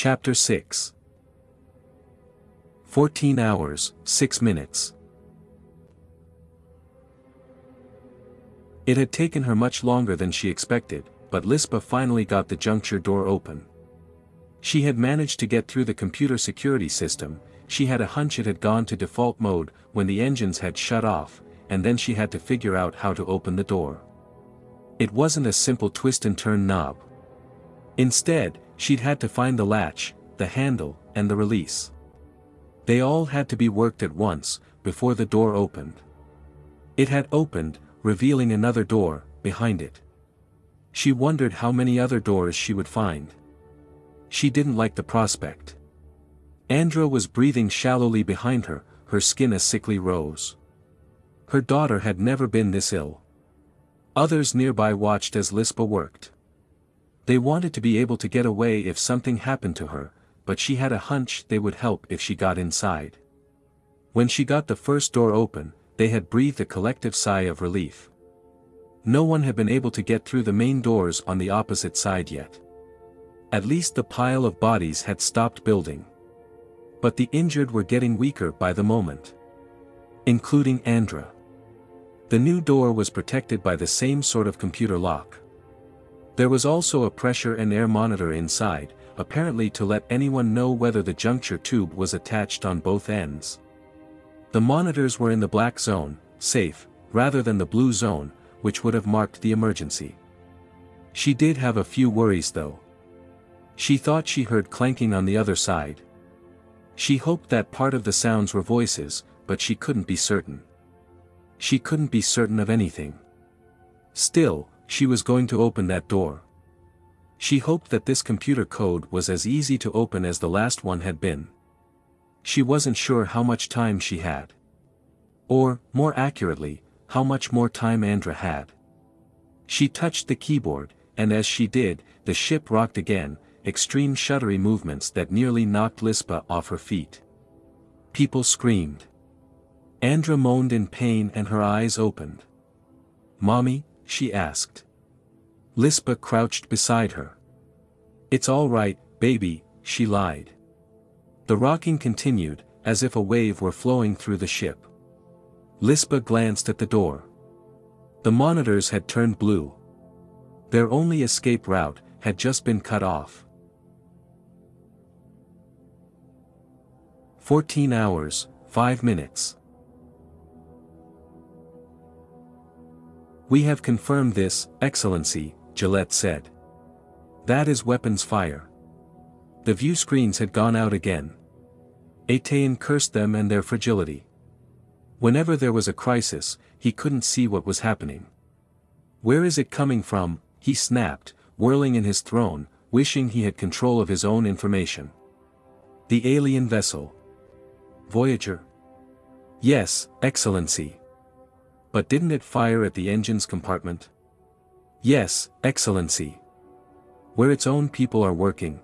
Chapter 6. 14 hours, 6 minutes. It had taken her much longer than she expected, but Lispa finally got the juncture door open. She had managed to get through the computer security system. She had a hunch it had gone to default mode when the engines had shut off, and then she had to figure out how to open the door. It wasn't a simple twist and turn knob. Instead, she'd had to find the latch, the handle, and the release. They all had to be worked at once, before the door opened. It had opened, revealing another door, behind it. She wondered how many other doors she would find. She didn't like the prospect. Andra was breathing shallowly behind her, her skin a sickly rose. Her daughter had never been this ill. Others nearby watched as Lispa worked. They wanted to be able to get away if something happened to her, but she had a hunch they would help if she got inside. When she got the first door open, they had breathed a collective sigh of relief. No one had been able to get through the main doors on the opposite side yet. At least the pile of bodies had stopped building. But the injured were getting weaker by the moment. Including Andra. The new door was protected by the same sort of computer lock. There was also a pressure and air monitor inside, apparently to let anyone know whether the juncture tube was attached on both ends. The monitors were in the black zone, safe, rather than the blue zone, which would have marked the emergency. She did have a few worries though. She thought she heard clanking on the other side. She hoped that part of the sounds were voices, but she couldn't be certain. She couldn't be certain of anything. Still, she was going to open that door. She hoped that this computer code was as easy to open as the last one had been. She wasn't sure how much time she had. Or, more accurately, how much more time Andra had. She touched the keyboard, and as she did, the ship rocked again, extreme shuddery movements that nearly knocked Lispa off her feet. People screamed. Andra moaned in pain and her eyes opened. "Mommy?" she asked. Lispa crouched beside her. "It's all right, baby," she lied. The rocking continued, as if a wave were flowing through the ship. Lispa glanced at the door. The monitors had turned blue. Their only escape route had just been cut off. 14 hours, 5 minutes. "We have confirmed this, Excellency," Gillette said. "That is weapons fire." The view screens had gone out again. Atean cursed them and their fragility. Whenever there was a crisis, he couldn't see what was happening. "Where is it coming from?" he snapped, whirling in his throne, wishing he had control of his own information. "The alien vessel. Voyager?" "Yes, Excellency." "But didn't it fire at the engine's compartment?" "Yes, Excellency." "Where its own people are working?"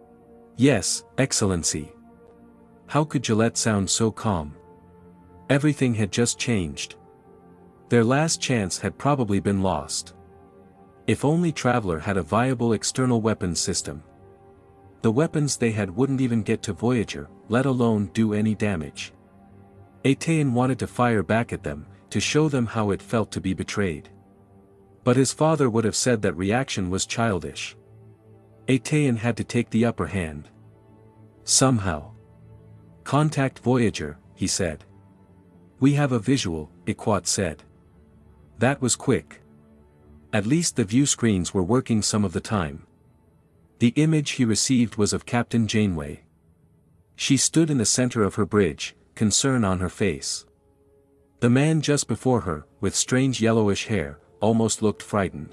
"Yes, Excellency." How could Gillette sound so calm? Everything had just changed. Their last chance had probably been lost. If only Traveler had a viable external weapons system. The weapons they had wouldn't even get to Voyager, let alone do any damage. Atean wanted to fire back at them, to show them how it felt to be betrayed. But his father would have said that reaction was childish. Atean had to take the upper hand. Somehow. "Contact Voyager," he said. "We have a visual," Iquat said. That was quick. At least the view screens were working some of the time. The image he received was of Captain Janeway. She stood in the center of her bridge, concern on her face. The man just before her, with strange yellowish hair, almost looked frightened.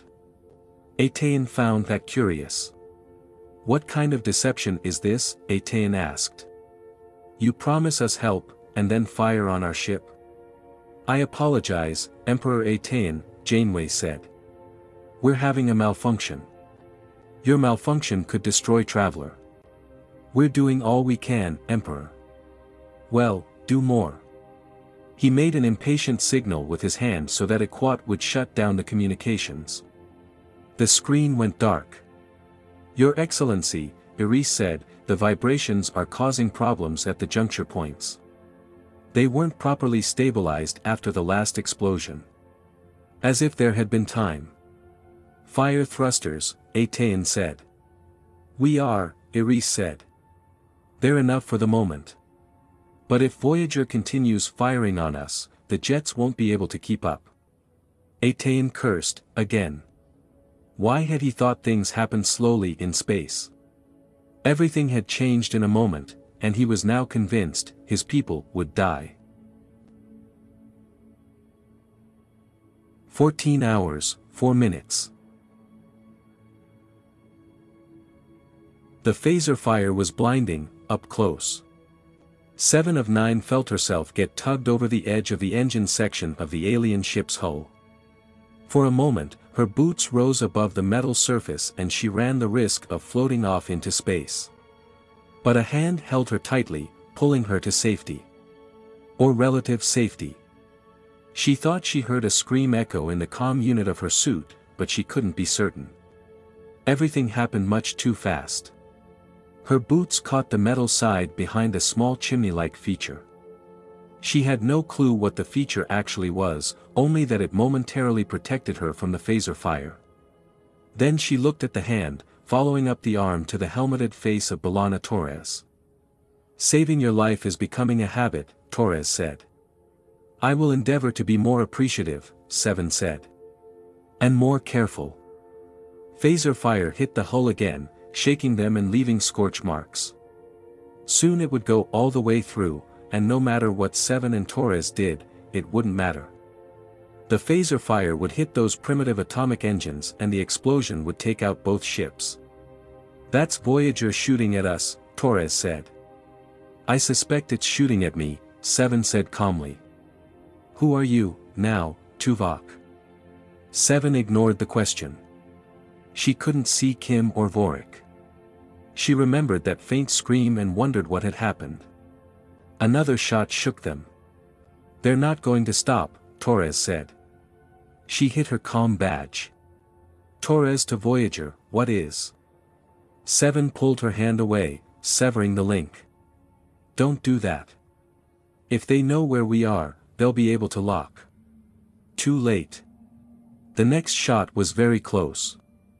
Atean found that curious. "What kind of deception is this?" Atean asked. "You promise us help, and then fire on our ship?" "I apologize, Emperor Atean," Janeway said. "We're having a malfunction. Your malfunction could destroy Traveler. We're doing all we can, Emperor." "Well, do more." He made an impatient signal with his hand so that Iquat would shut down the communications. The screen went dark. "Your Excellency," Iris said, the vibrations are causing problems at the juncture points. They weren't properly stabilized after the last explosion. As if there had been time. Fire thrusters, Atean said. We are, Iris said. They're enough for the moment. But if Voyager continues firing on us, the jets won't be able to keep up. Atean cursed, again. Why had he thought things happened slowly in space? Everything had changed in a moment, and he was now convinced his people would die. 14 hours, 4 minutes. The phaser fire was blinding, up close. 7 of 9 felt herself get tugged over the edge of the engine section of the alien ship's hull. For a moment, her boots rose above the metal surface and she ran the risk of floating off into space. But a hand held her tightly, pulling her to safety. Or relative safety. She thought she heard a scream echo in the comm unit of her suit, but she couldn't be certain. Everything happened much too fast. Her boots caught the metal side behind a small chimney-like feature. She had no clue what the feature actually was, only that it momentarily protected her from the phaser fire. Then she looked at the hand, following up the arm to the helmeted face of B'Elanna Torres. Saving your life is becoming a habit, Torres said. I will endeavor to be more appreciative, 7 said. And more careful. Phaser fire hit the hull again, shaking them and leaving scorch marks. Soon it would go all the way through, and no matter what 7 and Torres did, it wouldn't matter. The phaser fire would hit those primitive atomic engines and the explosion would take out both ships. That's Voyager shooting at us, Torres said. I suspect it's shooting at me, 7 said calmly. Who are you, now, Tuvok? 7 ignored the question. She couldn't see Kim or Vorik. She remembered that faint scream and wondered what had happened. Another shot shook them. They're not going to stop, Torres said. She hit her comm badge. Torres to Voyager, what is? 7 pulled her hand away, severing the link. Don't do that. If they know where we are, they'll be able to lock. Too late. The next shot was very close.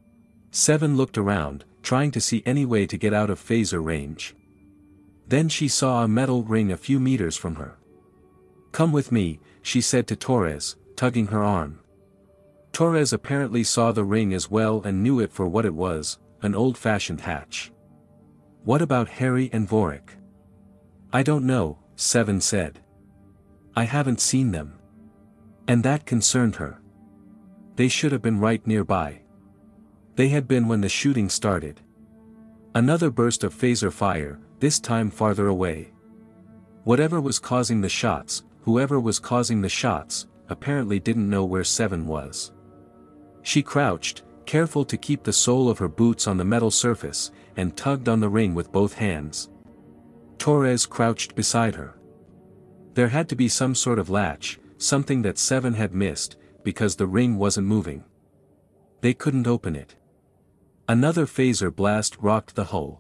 7 looked around, trying to see any way to get out of phaser range. Then she saw a metal ring a few meters from her. Come with me, she said to Torres, tugging her arm. Torres apparently saw the ring as well and knew it for what it was, an old-fashioned hatch. What about Harry and Vorik? I don't know, 7 said. I haven't seen them. And that concerned her. They should have been right nearby. They had been when the shooting started. Another burst of phaser fire, this time farther away. Whatever was causing the shots, whoever was causing the shots, apparently didn't know where 7 was. She crouched, careful to keep the sole of her boots on the metal surface, and tugged on the ring with both hands. Torres crouched beside her. There had to be some sort of latch, something that 7 had missed, because the ring wasn't moving. They couldn't open it. Another phaser blast rocked the hull.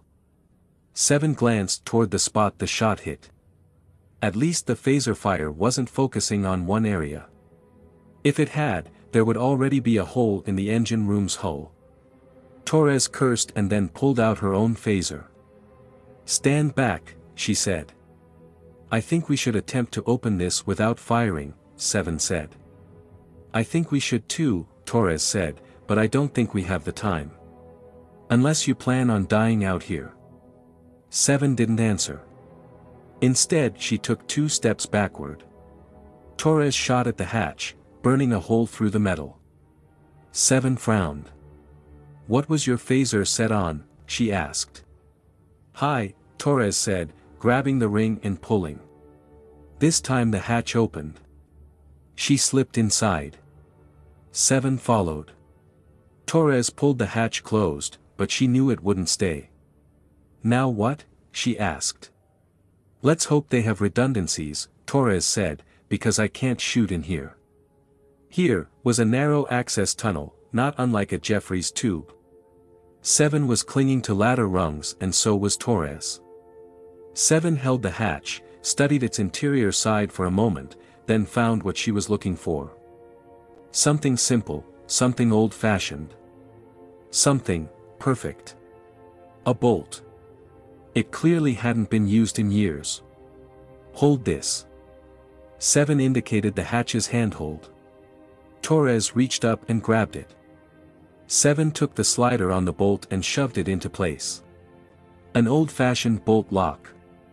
7 glanced toward the spot the shot hit. At least the phaser fire wasn't focusing on one area. If it had, there would already be a hole in the engine room's hull. Torres cursed and then pulled out her own phaser. Stand back, she said. I think we should attempt to open this without firing, 7 said. I think we should too, Torres said, but I don't think we have the time. Unless you plan on dying out here. 7 didn't answer. Instead she took 2 steps backward. Torres shot at the hatch, burning a hole through the metal. 7 frowned. What was your phaser set on? She asked. Hi, Torres said, grabbing the ring and pulling. This time the hatch opened. She slipped inside. 7 followed. Torres pulled the hatch closed, but she knew it wouldn't stay. Now what? She asked. Let's hope they have redundancies, Torres said, because I can't shoot in here. Here was a narrow access tunnel, not unlike a Jeffries tube. Seven was clinging to ladder rungs and so was Torres. Seven held the hatch, studied its interior side for a moment, then found what she was looking for. Something simple, something old-fashioned. Something perfect. A bolt. It clearly hadn't been used in years. Hold this. Seven indicated the hatch's handhold. Torres reached up and grabbed it. Seven took the slider on the bolt and shoved it into place. An old-fashioned bolt lock.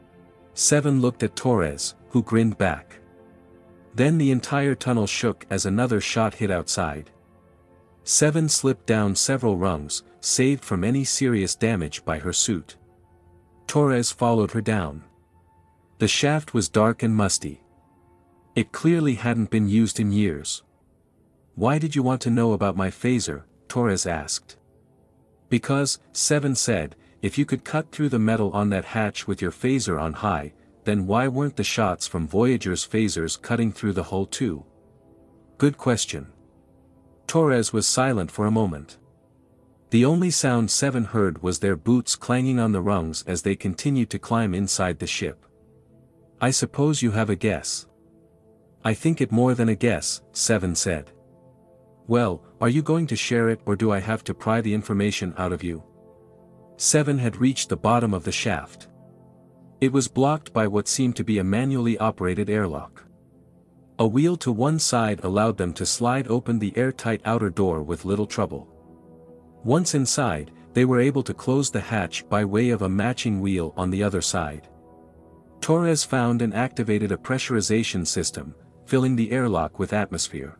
Seven looked at Torres, who grinned back. Then the entire tunnel shook as another shot hit outside. Seven slipped down several rungs, saved from any serious damage by her suit. Torres followed her down. The shaft was dark and musty. It clearly hadn't been used in years. "Why did you want to know about my phaser?" Torres asked. "Because," Seven said, "if you could cut through the metal on that hatch with your phaser on high, then why weren't the shots from Voyager's phasers cutting through the hull too?" "Good question." Torres was silent for a moment. The only sound Seven heard was their boots clanging on the rungs as they continued to climb inside the ship. "I suppose you have a guess." "I think it more than a guess," Seven said. "Well, are you going to share it or do I have to pry the information out of you?" Seven had reached the bottom of the shaft. It was blocked by what seemed to be a manually operated airlock. A wheel to one side allowed them to slide open the airtight outer door with little trouble. Once inside, they were able to close the hatch by way of a matching wheel on the other side. Torres found and activated a pressurization system, filling the airlock with atmosphere.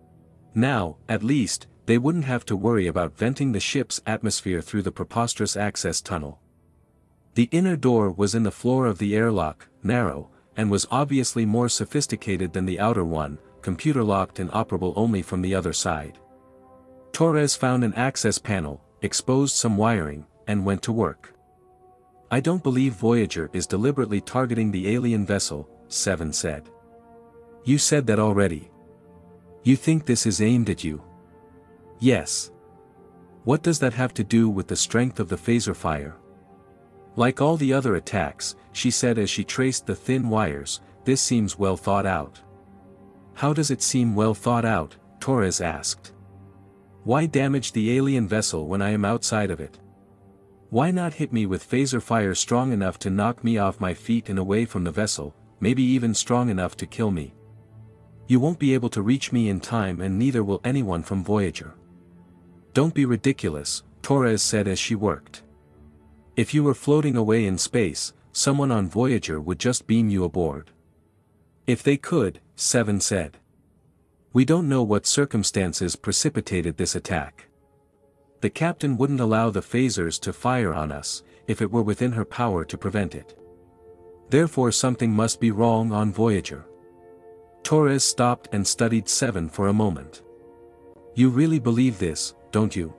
Now, at least, they wouldn't have to worry about venting the ship's atmosphere through the preposterous access tunnel. The inner door was in the floor of the airlock, narrow, and was obviously more sophisticated than the outer one, computer-locked and operable only from the other side. Torres found an access panel, exposed some wiring, and went to work. "I don't believe Voyager is deliberately targeting the alien vessel," Seven said. "You said that already. You think this is aimed at you?" "Yes." "What does that have to do with the strength of the phaser fire?" "Like all the other attacks," she said as she traced the thin wires, "this seems well thought out." "How does it seem well thought out?" Torres asked. "Why damage the alien vessel when I am outside of it? Why not hit me with phaser fire strong enough to knock me off my feet and away from the vessel, maybe even strong enough to kill me? You won't be able to reach me in time and neither will anyone from Voyager." "Don't be ridiculous," Torres said as she worked. "If you were floating away in space, someone on Voyager would just beam you aboard." "If they could," Seven said. "We don't know what circumstances precipitated this attack. The captain wouldn't allow the phasers to fire on us, if it were within her power to prevent it. Therefore something must be wrong on Voyager." Torres stopped and studied Seven for a moment. "You really believe this, don't you?"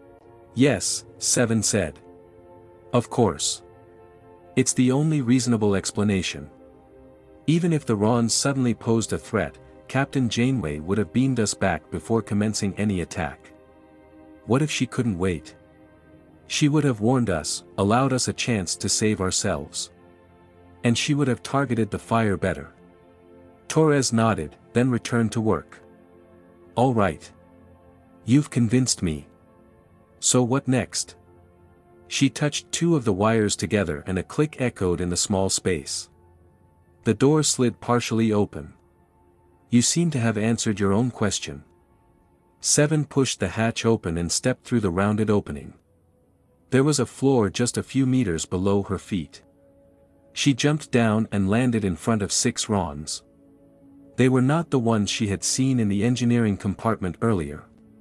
"Yes," Seven said. "Of course. It's the only reasonable explanation. Even if the Rons suddenly posed a threat, Captain Janeway would have beamed us back before commencing any attack. What if she couldn't wait? She would have warned us, allowed us a chance to save ourselves. And she would have targeted the fire better." Torres nodded, then returned to work. "All right. You've convinced me. So what next?" She touched two of the wires together and a click echoed in the small space. The door slid partially open. "You seem to have answered your own question." Seven pushed the hatch open and stepped through the rounded opening. There was a floor just a few meters below her feet. She jumped down and landed in front of 6 Rons. They were not the ones she had seen in the engineering compartment earlier.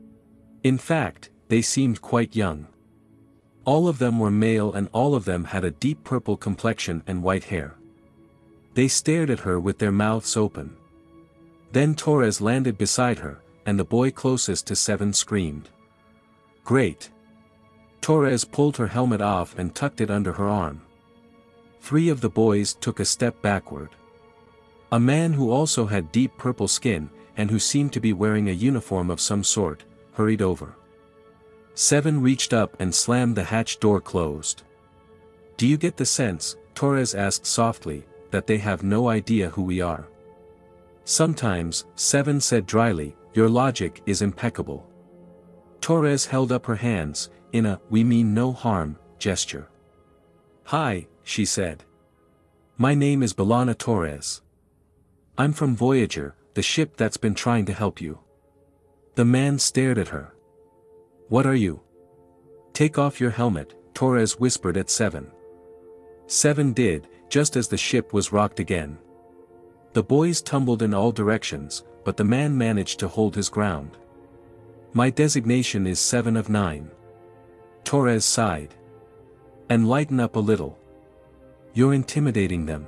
In fact, they seemed quite young. All of them were male and all of them had a deep purple complexion and white hair. They stared at her with their mouths open. Then Torres landed beside her, and the boy closest to Seven screamed. "Great!" Torres pulled her helmet off and tucked it under her arm. 3 of the boys took a step backward. A man who also had deep purple skin, and who seemed to be wearing a uniform of some sort, hurried over. Seven reached up and slammed the hatch door closed. Do you get the sense, Torres asked softly, that they have no idea who we are? Sometimes, Seven said dryly, your logic is impeccable. Torres held up her hands, in a "we mean no harm" gesture. Hi, she said. My name is B'Elanna Torres. I'm from Voyager, the ship that's been trying to help you. The man stared at her. What are you? Take off your helmet, Torres whispered at Seven. Seven did, just as the ship was rocked again. The boys tumbled in all directions, but the man managed to hold his ground. My designation is 7 of 9. Torres sighed. And lighten up a little. You're intimidating them.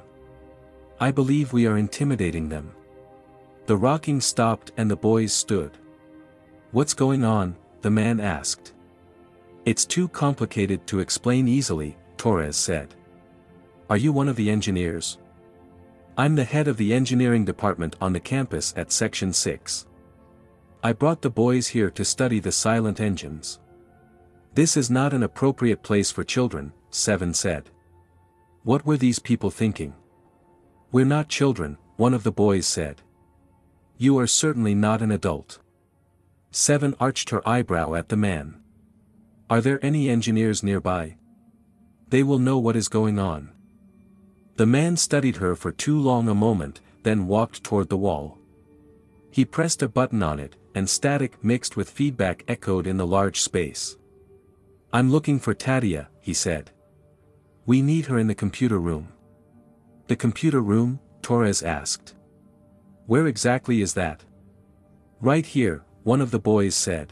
I believe we are intimidating them. The rocking stopped and the boys stood. What's going on? The man asked. It's too complicated to explain easily, Torres said. Are you one of the engineers? I'm the head of the engineering department on the campus at Section 6. I brought the boys here to study the silent engines. This is not an appropriate place for children, Seven said. What were these people thinking? We're not children, one of the boys said. You are certainly not an adult. Seven arched her eyebrow at the man. Are there any engineers nearby? They will know what is going on. The man studied her for too long a moment, then walked toward the wall. He pressed a button on it, and static mixed with feedback echoed in the large space. I'm looking for Tadia, he said. We need her in the computer room. The computer room? Torres asked. Where exactly is that? Right here, one of the boys said.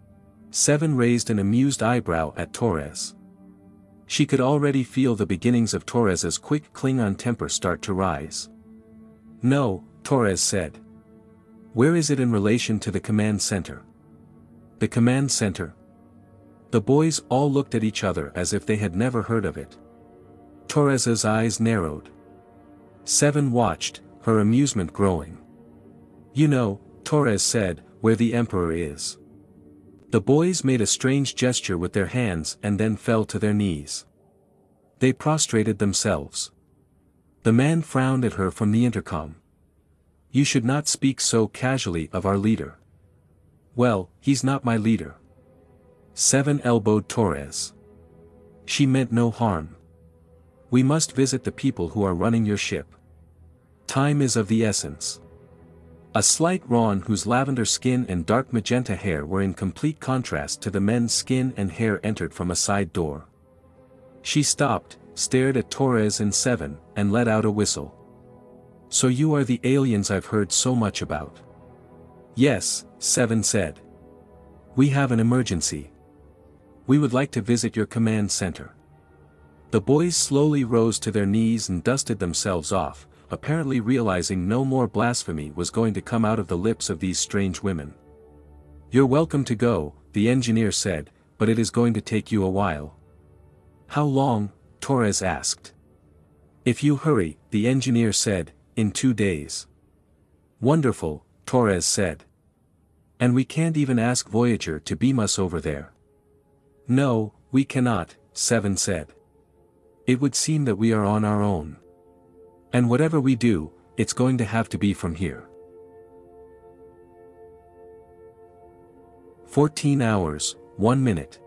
Seven raised an amused eyebrow at Torres. She could already feel the beginnings of Torres's quick Klingon temper start to rise. No, Torres said. Where is it in relation to the command center? The command center? The boys all looked at each other as if they had never heard of it. Torres's eyes narrowed. Seven watched, her amusement growing. You know, Torres said, where the Emperor is. The boys made a strange gesture with their hands and then fell to their knees. They prostrated themselves. The man frowned at her from the intercom. You should not speak so casually of our leader. Well, he's not my leader. Seven elbowed Torres. She meant no harm. We must visit the people who are running your ship. Time is of the essence. A slight Ron whose lavender skin and dark magenta hair were in complete contrast to the men's skin and hair entered from a side door. She stopped, stared at Torres and Seven, and let out a whistle. So you are the aliens I've heard so much about. Yes, Seven said. We have an emergency. We would like to visit your command center. The boys slowly rose to their knees and dusted themselves off, apparently realizing no more blasphemy was going to come out of the lips of these strange women. You're welcome to go, the engineer said, but it is going to take you a while. How long? Torres asked. If you hurry, the engineer said, in 2 days. Wonderful, Torres said. And we can't even ask Voyager to beam us over there. No, we cannot, Seven said. It would seem that we are on our own. And whatever we do, it's going to have to be from here. 14 hours, 1 minute.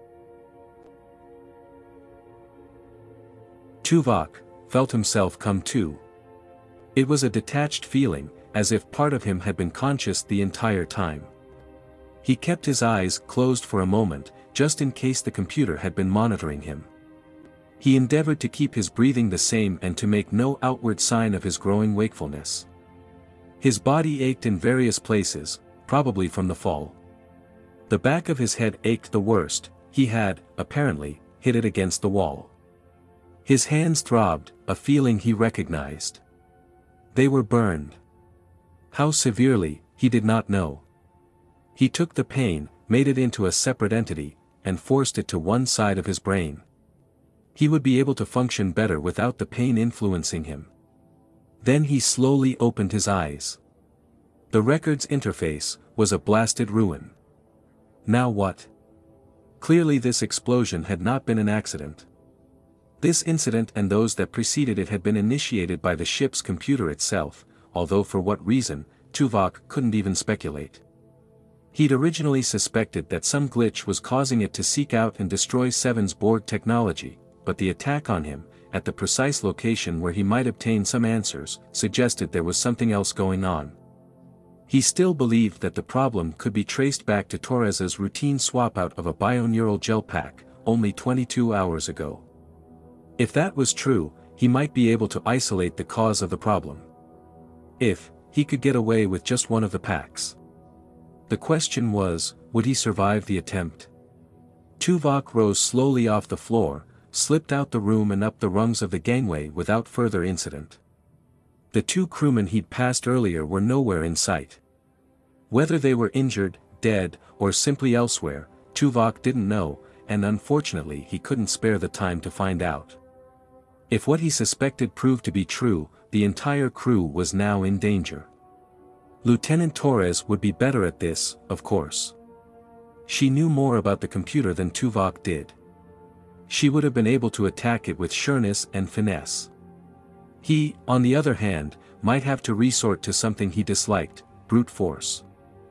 Tuvok felt himself come to. It was a detached feeling, as if part of him had been conscious the entire time. He kept his eyes closed for a moment, just in case the computer had been monitoring him. He endeavored to keep his breathing the same and to make no outward sign of his growing wakefulness. His body ached in various places, probably from the fall. The back of his head ached the worst, he had, apparently, hit it against the wall. His hands throbbed, a feeling he recognized. They were burned. How severely, he did not know. He took the pain, made it into a separate entity, and forced it to one side of his brain. He would be able to function better without the pain influencing him. Then he slowly opened his eyes. The record's interface was a blasted ruin. Now what? Clearly this explosion had not been an accident. This incident and those that preceded it had been initiated by the ship's computer itself, although for what reason, Tuvok couldn't even speculate. He'd originally suspected that some glitch was causing it to seek out and destroy Seven's Borg technology, but the attack on him, at the precise location where he might obtain some answers, suggested there was something else going on. He still believed that the problem could be traced back to Torres's routine swap-out of a bioneural gel pack, only 22 hours ago. If that was true, he might be able to isolate the cause of the problem. If he could get away with just one of the packs. The question was, would he survive the attempt? Tuvok rose slowly off the floor, slipped out the room and up the rungs of the gangway without further incident. The two crewmen he'd passed earlier were nowhere in sight. Whether they were injured, dead, or simply elsewhere, Tuvok didn't know, and unfortunately he couldn't spare the time to find out. If what he suspected proved to be true, the entire crew was now in danger. Lieutenant Torres would be better at this, of course. She knew more about the computer than Tuvok did. She would have been able to attack it with sureness and finesse. He, on the other hand, might have to resort to something he disliked, brute force.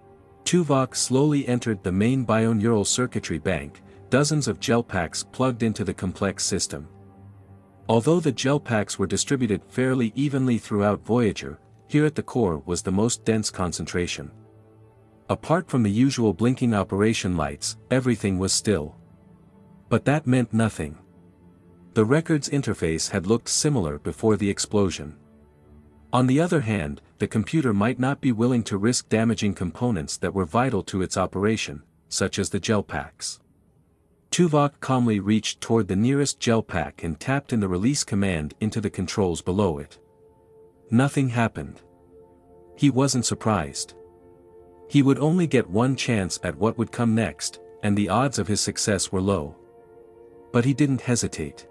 Tuvok slowly entered the main bioneural circuitry bank, dozens of gel packs plugged into the complex system. Although the gel packs were distributed fairly evenly throughout Voyager, here at the core was the most dense concentration. Apart from the usual blinking operation lights, everything was still. But that meant nothing. The records interface had looked similar before the explosion. On the other hand, the computer might not be willing to risk damaging components that were vital to its operation, such as the gel packs. Tuvok calmly reached toward the nearest gel pack and tapped in the release command into the controls below it. Nothing happened. He wasn't surprised. He would only get one chance at what would come next, and the odds of his success were low. But he didn't hesitate.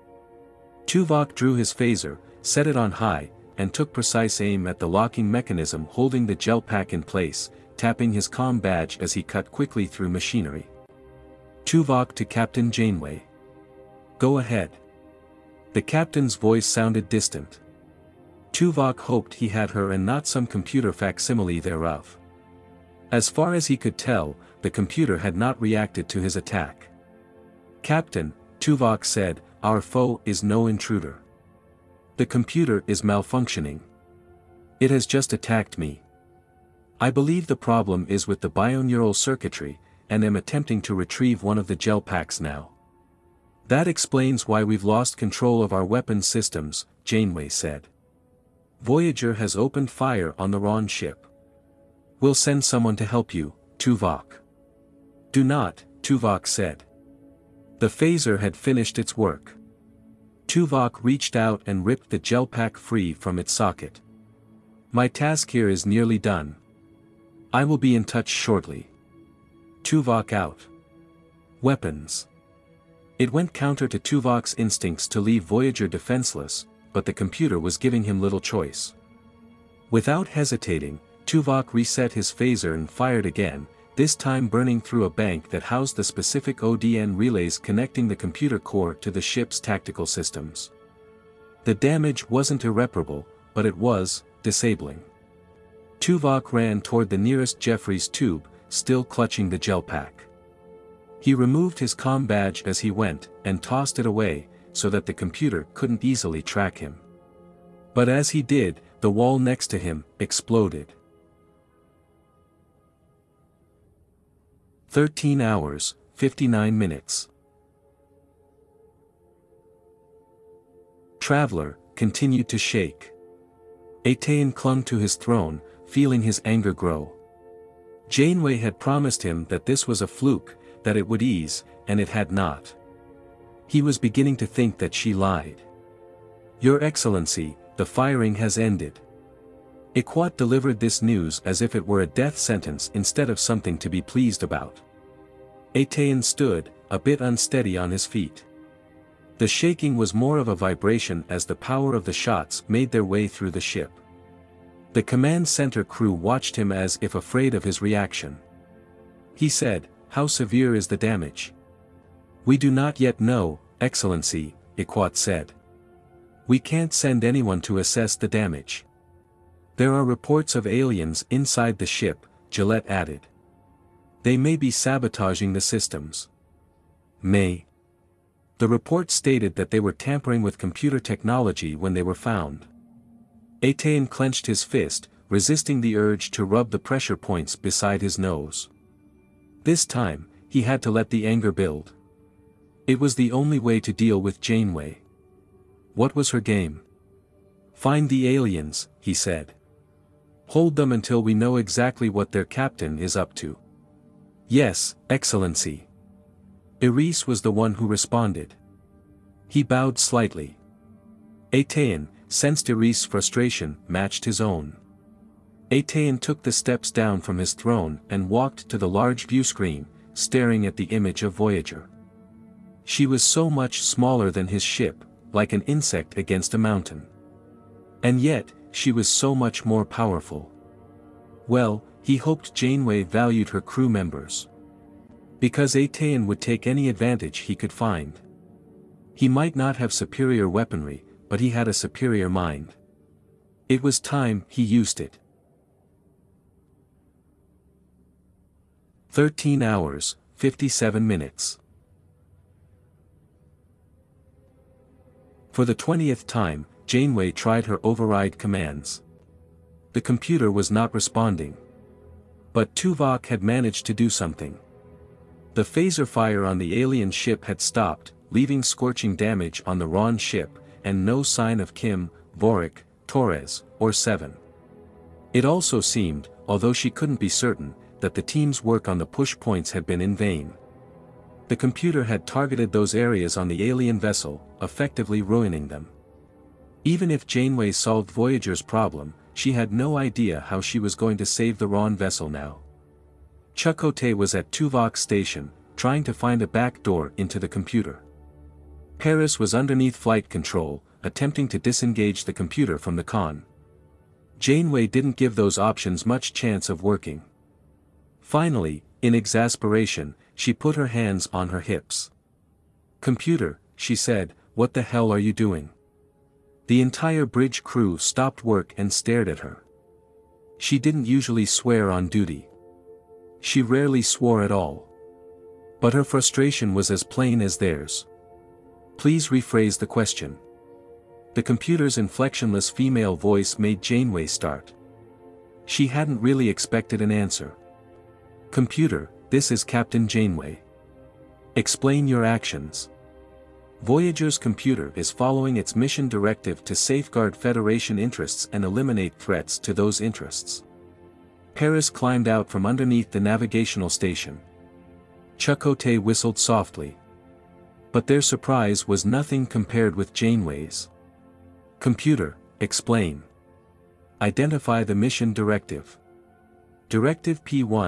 Tuvok drew his phaser, set it on high, and took precise aim at the locking mechanism holding the gel pack in place, tapping his comm badge as he cut quickly through machinery. Tuvok to Captain Janeway. Go ahead. The captain's voice sounded distant. Tuvok hoped he had her and not some computer facsimile thereof. As far as he could tell, the computer had not reacted to his attack. Captain, Tuvok said, our foe is no intruder. The computer is malfunctioning. It has just attacked me. I believe the problem is with the bioneural circuitry, and am attempting to retrieve one of the gel packs now. That explains why we've lost control of our weapons systems, Janeway said. Voyager has opened fire on the wrong ship. We'll send someone to help you, Tuvok. Do not, Tuvok said. The phaser had finished its work. Tuvok reached out and ripped the gel pack free from its socket. My task here is nearly done. I will be in touch shortly. Tuvok out. Weapons. It went counter to Tuvok's instincts to leave Voyager defenseless, but the computer was giving him little choice. Without hesitating, Tuvok reset his phaser and fired again, this time burning through a bank that housed the specific ODN relays connecting the computer core to the ship's tactical systems. The damage wasn't irreparable, but it was disabling. Tuvok ran toward the nearest Jeffries tube, still clutching the gel pack. He removed his comm badge as he went, and tossed it away, so that the computer couldn't easily track him. But as he did, the wall next to him exploded. 13 hours, 59 minutes. Traveler continued to shake. Atean clung to his throne, feeling his anger grow. Janeway had promised him that this was a fluke, that it would ease, and it had not. He was beginning to think that she lied. Your Excellency, the firing has ended. Iquat delivered this news as if it were a death sentence instead of something to be pleased about. Atean stood, a bit unsteady on his feet. The shaking was more of a vibration as the power of the shots made their way through the ship. The command center crew watched him as if afraid of his reaction. He said, "How severe is the damage?" We do not yet know, Excellency, Iquat said. We can't send anyone to assess the damage. There are reports of aliens inside the ship, Gillette added. They may be sabotaging the systems. May. The report stated that they were tampering with computer technology when they were found. Etienne clenched his fist, resisting the urge to rub the pressure points beside his nose. This time, he had to let the anger build. It was the only way to deal with Janeway. What was her game? Find the aliens, he said. Hold them until we know exactly what their captain is up to. Yes, Excellency. Iris was the one who responded. He bowed slightly. Etienne sensed Iris' frustration matched his own. Etienne took the steps down from his throne and walked to the large view screen, staring at the image of Voyager. She was so much smaller than his ship, like an insect against a mountain. And yet, she was so much more powerful. Well, he hoped Janeway valued her crew members. Because Etienne would take any advantage he could find. He might not have superior weaponry, but he had a superior mind. It was time he used it. 13 hours, 57 minutes. For the 20th time, Janeway tried her override commands. The computer was not responding. But Tuvok had managed to do something. The phaser fire on the alien ship had stopped, leaving scorching damage on the Ron ship, and no sign of Kim, Vorik, Torres, or Seven. It also seemed, although she couldn't be certain, that the team's work on the push points had been in vain. The computer had targeted those areas on the alien vessel, effectively ruining them. Even if Janeway solved Voyager's problem, she had no idea how she was going to save the Ron vessel now. Chakotay was at Tuvok's station, trying to find a back door into the computer. Paris was underneath flight control, attempting to disengage the computer from the con. Janeway didn't give those options much chance of working. Finally, in exasperation, she put her hands on her hips. "Computer," she said, "what the hell are you doing?" The entire bridge crew stopped work and stared at her. She didn't usually swear on duty. She rarely swore at all. But her frustration was as plain as theirs. "Please rephrase the question." The computer's inflectionless female voice made Janeway start. She hadn't really expected an answer. "Computer, this is Captain Janeway. Explain your actions." Voyager's computer is following its mission directive to safeguard Federation interests and eliminate threats to those interests. Paris climbed out from underneath the navigational station. Chakotay whistled softly. But their surprise was nothing compared with Janeway's. "Computer, explain. Identify the mission directive." Directive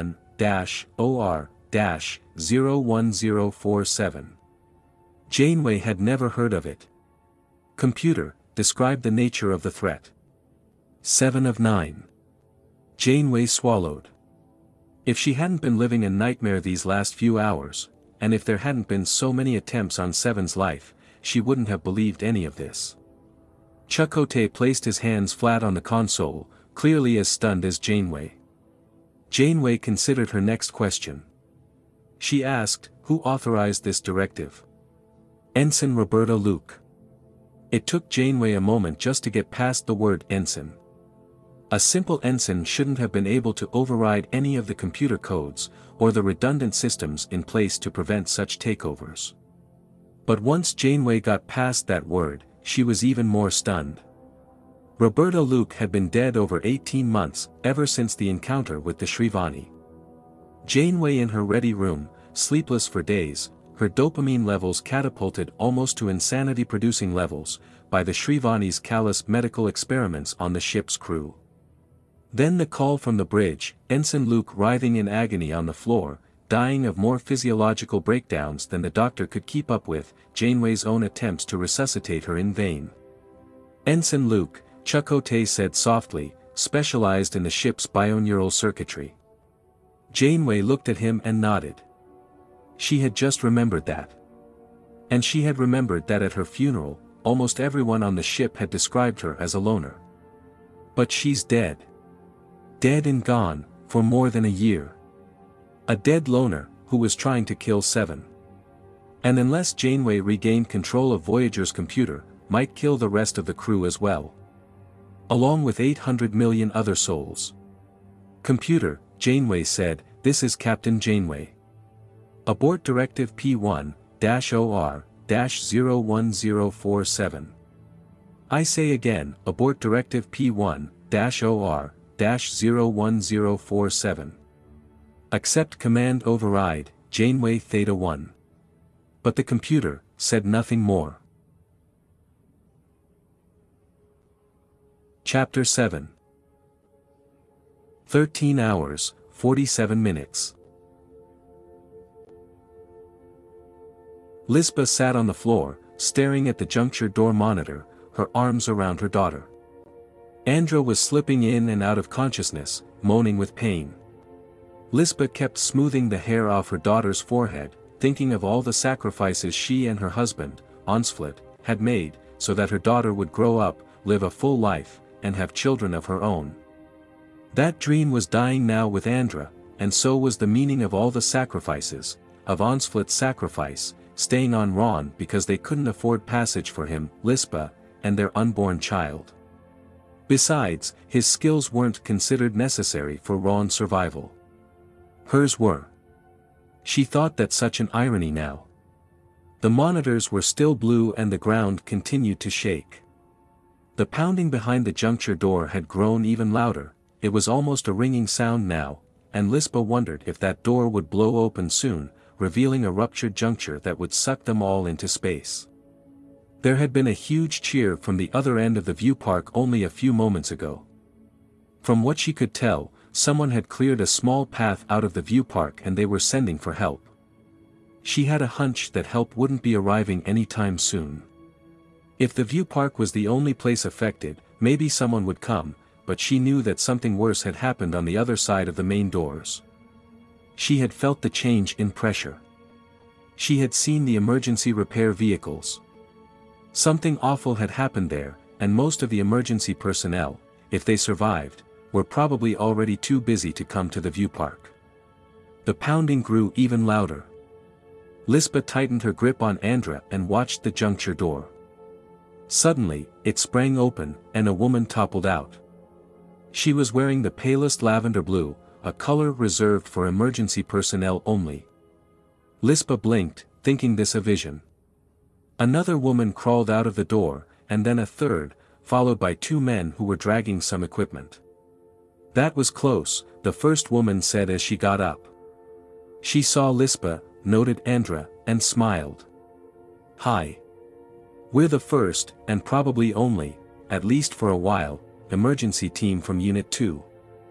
P1-OR-01047. Janeway had never heard of it. "Computer, describe the nature of the threat." 7 of 9. Janeway swallowed. If she hadn't been living a nightmare these last few hours, and if there hadn't been so many attempts on Seven's life, she wouldn't have believed any of this. Chakotay placed his hands flat on the console, clearly as stunned as Janeway. Janeway considered her next question. She asked, "Who authorized this directive?" "Ensign Roberta Luke." It took Janeway a moment just to get past the word ensign. A simple ensign shouldn't have been able to override any of the computer codes, or the redundant systems in place to prevent such takeovers. But once Janeway got past that word, she was even more stunned. Roberta Luke had been dead over 18 months, ever since the encounter with the Shrivani. Janeway in her ready room, sleepless for days, her dopamine levels catapulted almost to insanity-producing levels, by the Shrivani's callous medical experiments on the ship's crew. Then the call from the bridge, Ensign Luke writhing in agony on the floor, dying of more physiological breakdowns than the doctor could keep up with, Janeway's own attempts to resuscitate her in vain. Ensign Luke, Chakotay said softly, specialized in the ship's bioneural circuitry. Janeway looked at him and nodded. She had just remembered that. And she had remembered that at her funeral, almost everyone on the ship had described her as a loner. But she's dead. Dead and gone, for more than a year. A dead loner, who was trying to kill Seven. And unless Janeway regained control of Voyager's computer, might kill the rest of the crew as well. Along with 800 million other souls. Computer, Janeway said, this is Captain Janeway. Abort Directive P1-OR-01047. I say again, abort Directive P1-OR-01047. Accept Command Override, Janeway Theta 1. But the computer said nothing more. Chapter 7. 13 hours, 47 minutes. Lisba sat on the floor, staring at the juncture door monitor, her arms around her daughter. Andra was slipping in and out of consciousness, moaning with pain. Lisba kept smoothing the hair off her daughter's forehead, thinking of all the sacrifices she and her husband, Onsflet, had made, so that her daughter would grow up, live a full life, and have children of her own. That dream was dying now with Andra, and so was the meaning of all the sacrifices, of Onsflet's sacrifice, staying on Ron because they couldn't afford passage for him, Lisba, and their unborn child. Besides, his skills weren't considered necessary for Ron's survival. Hers were. She thought that such an irony now. The monitors were still blue and the ground continued to shake. The pounding behind the juncture door had grown even louder, it was almost a ringing sound now, and Lisba wondered if that door would blow open soon, revealing a ruptured juncture that would suck them all into space. There had been a huge cheer from the other end of the view park only a few moments ago. From what she could tell, someone had cleared a small path out of the view park and they were sending for help. She had a hunch that help wouldn't be arriving anytime soon. If the view park was the only place affected, maybe someone would come, but she knew that something worse had happened on the other side of the main doors. She had felt the change in pressure. She had seen the emergency repair vehicles. Something awful had happened there, and most of the emergency personnel, if they survived, were probably already too busy to come to the view park. The pounding grew even louder. Lisba tightened her grip on Andra and watched the juncture door. Suddenly, it sprang open, and a woman toppled out. She was wearing the palest lavender blue, a color reserved for emergency personnel only. Lisba blinked, thinking this a vision. Another woman crawled out of the door, and then a third, followed by two men who were dragging some equipment. That was close, the first woman said as she got up. She saw Lisba, noted Andra, and smiled. "Hi. We're the first, and probably only, at least for a while, emergency team from Unit 2.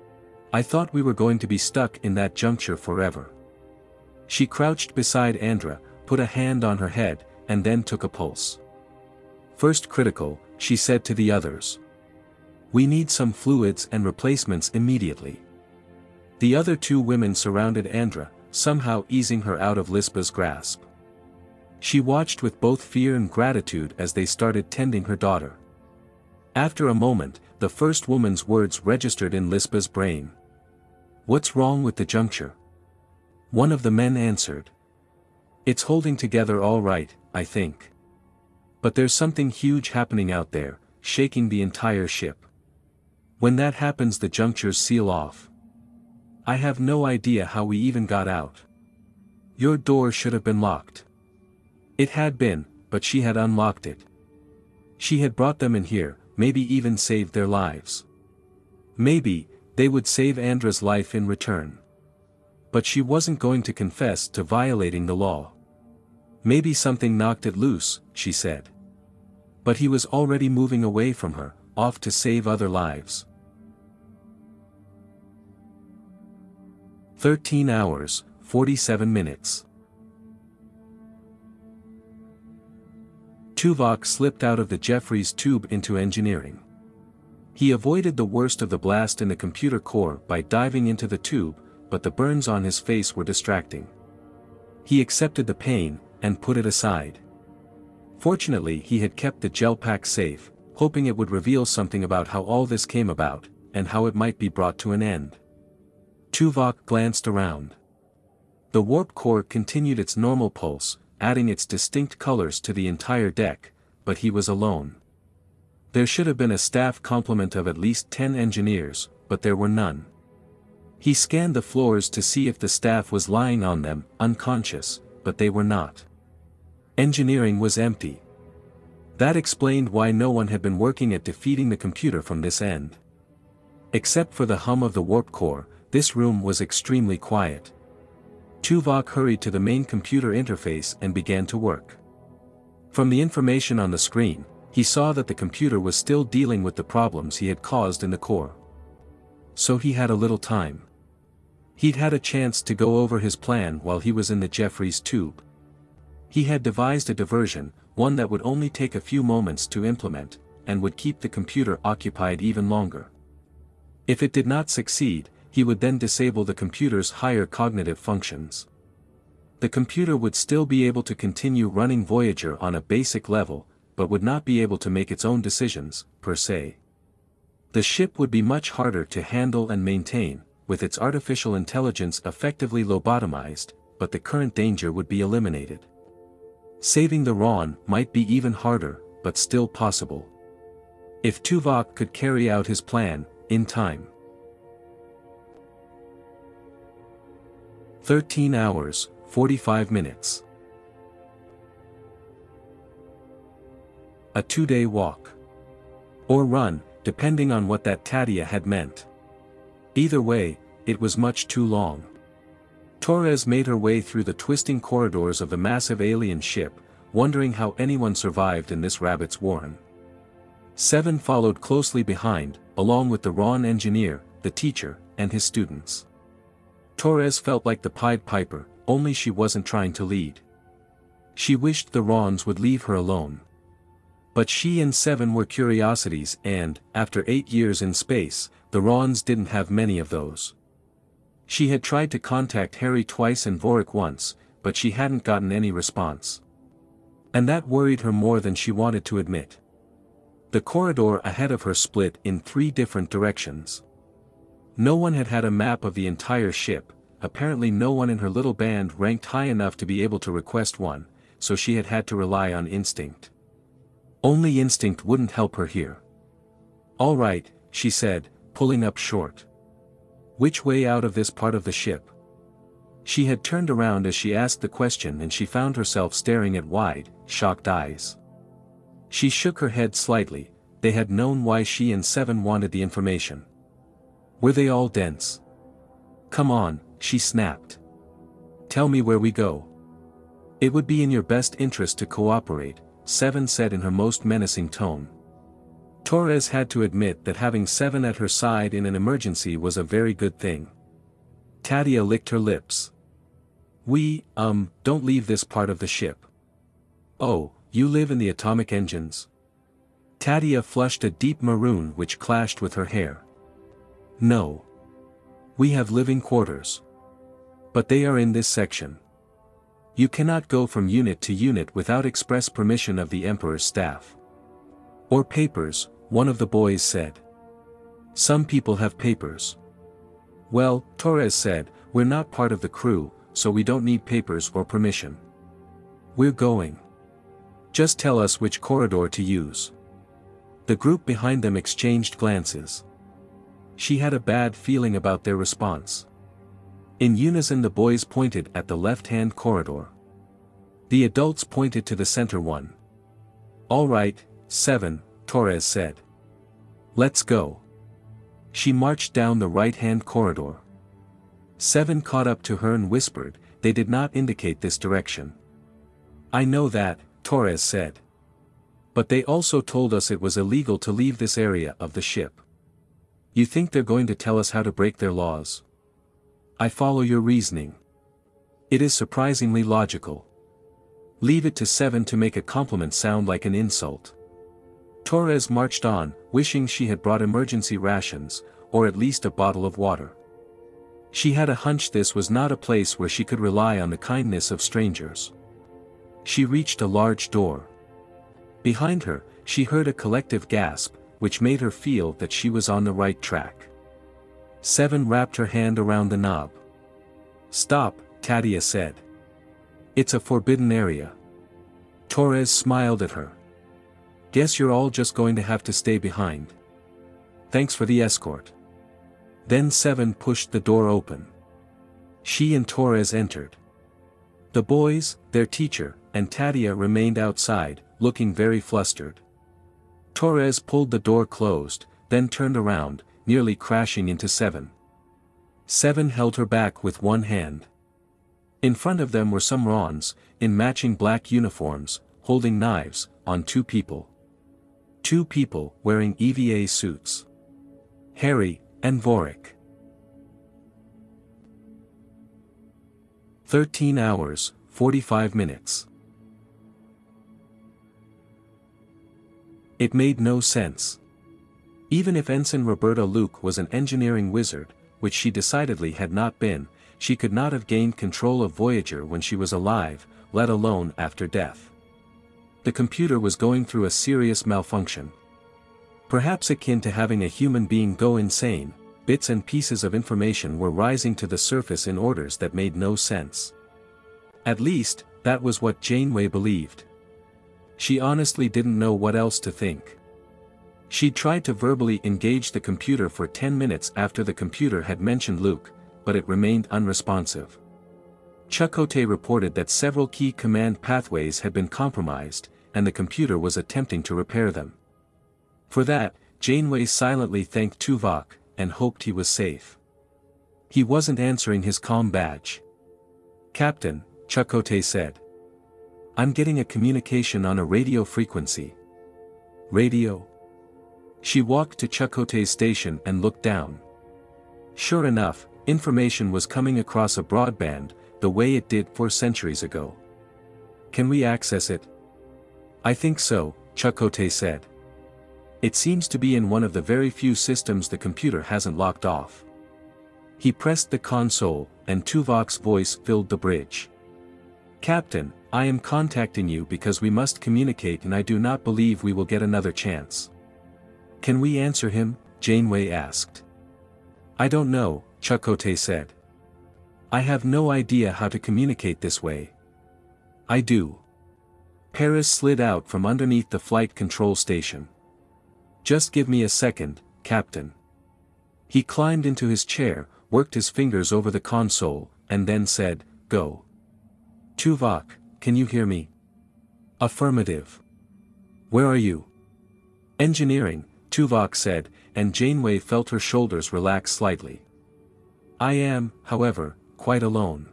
I thought we were going to be stuck in that juncture forever." She crouched beside Andra, put a hand on her head, and then took a pulse. "First critical," she said to the others. "We need some fluids and replacements immediately." The other two women surrounded Andra, somehow easing her out of Lisba's grasp. She watched with both fear and gratitude as they started tending her daughter. After a moment, the first woman's words registered in Lisba's brain. "What's wrong with the juncture?" One of the men answered. "It's holding together all right, I think. But there's something huge happening out there, shaking the entire ship. When that happens the junctures seal off. I have no idea how we even got out. Your door should have been locked." It had been, but she had unlocked it. She had brought them in here, maybe even saved their lives. Maybe, they would save Andra's life in return. But she wasn't going to confess to violating the law. "Maybe something knocked it loose," she said. But he was already moving away from her, off to save other lives. 13 hours, 47 minutes. Tuvok slipped out of the Jeffries tube into engineering. He avoided the worst of the blast in the computer core by diving into the tube, but the burns on his face were distracting. He accepted the pain, and put it aside. Fortunately he had kept the gel pack safe, hoping it would reveal something about how all this came about, and how it might be brought to an end. Tuvok glanced around. The warp core continued its normal pulse, adding its distinct colors to the entire deck, but he was alone. There should have been a staff complement of at least 10 engineers, but there were none. He scanned the floors to see if the staff was lying on them, unconscious, but they were not. Engineering was empty. That explained why no one had been working at defeating the computer from this end. Except for the hum of the warp core, this room was extremely quiet. Tuvok hurried to the main computer interface and began to work. From the information on the screen, he saw that the computer was still dealing with the problems he had caused in the core. So he had a little time. He'd had a chance to go over his plan while he was in the Jeffries tube. He had devised a diversion, one that would only take a few moments to implement, and would keep the computer occupied even longer. If it did not succeed, he would then disable the computer's higher cognitive functions. The computer would still be able to continue running Voyager on a basic level, but would not be able to make its own decisions, per se. The ship would be much harder to handle and maintain, with its artificial intelligence effectively lobotomized, but the current danger would be eliminated. Saving the Ron might be even harder, but still possible. If Tuvok could carry out his plan, in time. 13 hours, 45 minutes. A 2-day walk. Or run, depending on what that Tadia had meant. Either way, it was much too long. Torres made her way through the twisting corridors of the massive alien ship, wondering how anyone survived in this rabbit's warren. Seven followed closely behind, along with the Ron engineer, the teacher, and his students. Torres felt like the Pied Piper, only she wasn't trying to lead. She wished the Rons would leave her alone. But she and Seven were curiosities and, after 8 years in space, the Rons didn't have many of those. She had tried to contact Harry twice and Vorik once, but she hadn't gotten any response. And that worried her more than she wanted to admit. The corridor ahead of her split in 3 different directions. No one had had a map of the entire ship, apparently no one in her little band ranked high enough to be able to request one, so she had had to rely on instinct. Only instinct wouldn't help her here. "All right," she said, pulling up short. "Which way out of this part of the ship?" She had turned around as she asked the question and she found herself staring at wide, shocked eyes. She shook her head slightly. They had known why she and Seven wanted the information. Were they all dense? "Come on," she snapped. "Tell me where we go." "It would be in your best interest to cooperate," Seven said in her most menacing tone. Torres had to admit that having Seven at her side in an emergency was a very good thing. Tadia licked her lips. "We, don't leave this part of the ship." "Oh, you live in the atomic engines?" Tadia flushed a deep maroon which clashed with her hair. "No. We have living quarters. But they are in this section. You cannot go from unit to unit without express permission of the Emperor's staff." "Or papers," one of the boys said. "Some people have papers." "Well," Torres said, "we're not part of the crew, so we don't need papers or permission. We're going. Just tell us which corridor to use." The group behind them exchanged glances. She had a bad feeling about their response. In unison the boys pointed at the left-hand corridor. The adults pointed to the center one. "All right, Seven," Torres said. "Let's go." She marched down the right-hand corridor. Seven caught up to her and whispered, "They did not indicate this direction." "I know that," Torres said. "But they also told us it was illegal to leave this area of the ship." "You think they're going to tell us how to break their laws?" "I follow your reasoning. It is surprisingly logical. Leave it to Seven to make a compliment sound like an insult." Torres marched on, wishing she had brought emergency rations, or at least a bottle of water. She had a hunch this was not a place where she could rely on the kindness of strangers. She reached a large door. Behind her, she heard a collective gasp, which made her feel that she was on the right track. Seven wrapped her hand around the knob. "Stop," Tadia said. "It's a forbidden area." Torres smiled at her. "Guess you're all just going to have to stay behind. Thanks for the escort." Then Seven pushed the door open. She and Torres entered. The boys, their teacher, and Tadia remained outside, looking very flustered. Torres pulled the door closed, then turned around, nearly crashing into Seven. Seven held her back with one hand. In front of them were some Rons, in matching black uniforms, holding knives, on two people. Two people wearing EVA suits. Harry and Vorik. 13 hours, 45 minutes. It made no sense. Even if Ensign Roberta Luke was an engineering wizard, which she decidedly had not been, she could not have gained control of Voyager when she was alive, let alone after death. The computer was going through a serious malfunction. Perhaps akin to having a human being go insane, bits and pieces of information were rising to the surface in orders that made no sense. At least, that was what Janeway believed. She honestly didn't know what else to think. She'd tried to verbally engage the computer for 10 minutes after the computer had mentioned Luke, but it remained unresponsive. Chakotay reported that several key command pathways had been compromised, and the computer was attempting to repair them. For that, Janeway silently thanked Tuvok, and hoped he was safe. He wasn't answering his comm badge. "Captain," Chakotay said. "I'm getting a communication on a radio frequency." "Radio?" She walked to Chakotay's station and looked down. Sure enough, information was coming across a broadband, the way it did 4 centuries ago. "Can we access it?" "I think so," Chakotay said. "It seems to be in one of the very few systems the computer hasn't locked off." He pressed the console, and Tuvok's voice filled the bridge. "Captain, I am contacting you because we must communicate and I do not believe we will get another chance." "Can we answer him?" Janeway asked. "I don't know," Chakotay said. "I have no idea how to communicate this way." "I do." Paris slid out from underneath the flight control station. "Just give me a second, Captain." He climbed into his chair, worked his fingers over the console, and then said, "Go." "Tuvok, can you hear me?" "Affirmative." "Where are you?" "Engineering," Tuvok said, and Janeway felt her shoulders relax slightly. "I am, however, quite alone.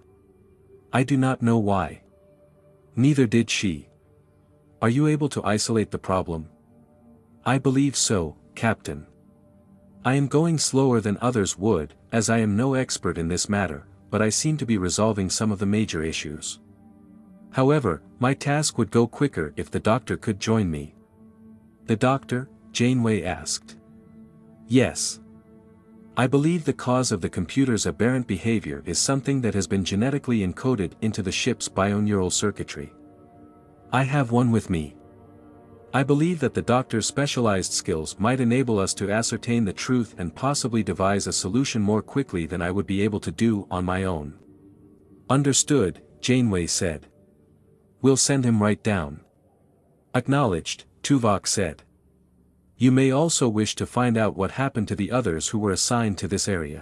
I do not know why." Neither did she. "Are you able to isolate the problem?" "I believe so, Captain. I am going slower than others would, as I am no expert in this matter, but I seem to be resolving some of the major issues. However, my task would go quicker if the doctor could join me." "The doctor?" Janeway asked. "Yes. I believe the cause of the computer's aberrant behavior is something that has been genetically encoded into the ship's bioneural circuitry. I have one with me. I believe that the doctor's specialized skills might enable us to ascertain the truth and possibly devise a solution more quickly than I would be able to do on my own." "Understood," Janeway said. "We'll send him right down." "Acknowledged," Tuvok said. "You may also wish to find out what happened to the others who were assigned to this area.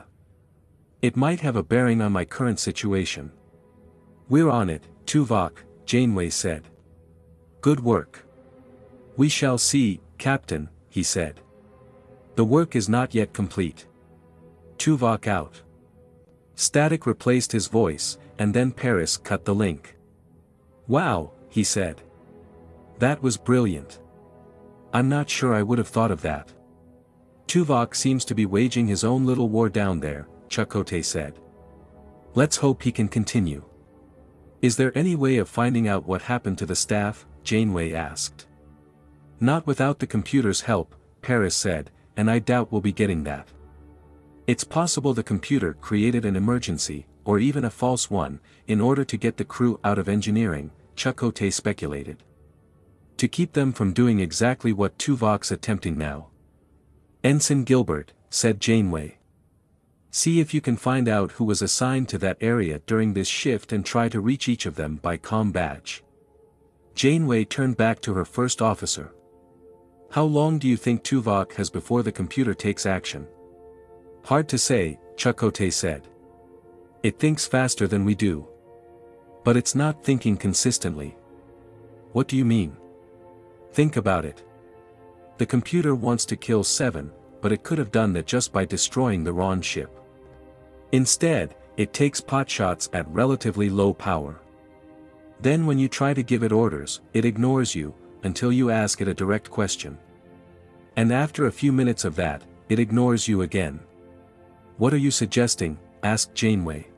It might have a bearing on my current situation." "We're on it, Tuvok," Janeway said. "Good work." "We shall see, Captain," he said. "The work is not yet complete." Tuvok out. Static replaced his voice, and then Paris cut the link. "Wow," he said. "That was brilliant. I'm not sure I would have thought of that." "Tuvok seems to be waging his own little war down there," Chakotay said. "Let's hope he can continue." "Is there any way of finding out what happened to the staff?" Janeway asked. "Not without the computer's help," Paris said, "and I doubt we'll be getting that. It's possible the computer created an emergency, or even a false one, in order to get the crew out of engineering," Chakotay speculated. To keep them from doing exactly what Tuvok's attempting now. Ensign Gilbert, said Janeway. See if you can find out who was assigned to that area during this shift and try to reach each of them by comm badge. Janeway turned back to her first officer. How long do you think Tuvok has before the computer takes action? Hard to say, Chakotay said. It thinks faster than we do. But it's not thinking consistently. What do you mean? Think about it. The computer wants to kill 7, but it could have done that just by destroying the Ron ship. Instead, it takes potshots at relatively low power. Then when you try to give it orders, it ignores you, until you ask it a direct question. And after a few minutes of that, it ignores you again. What are you suggesting? Asked Janeway.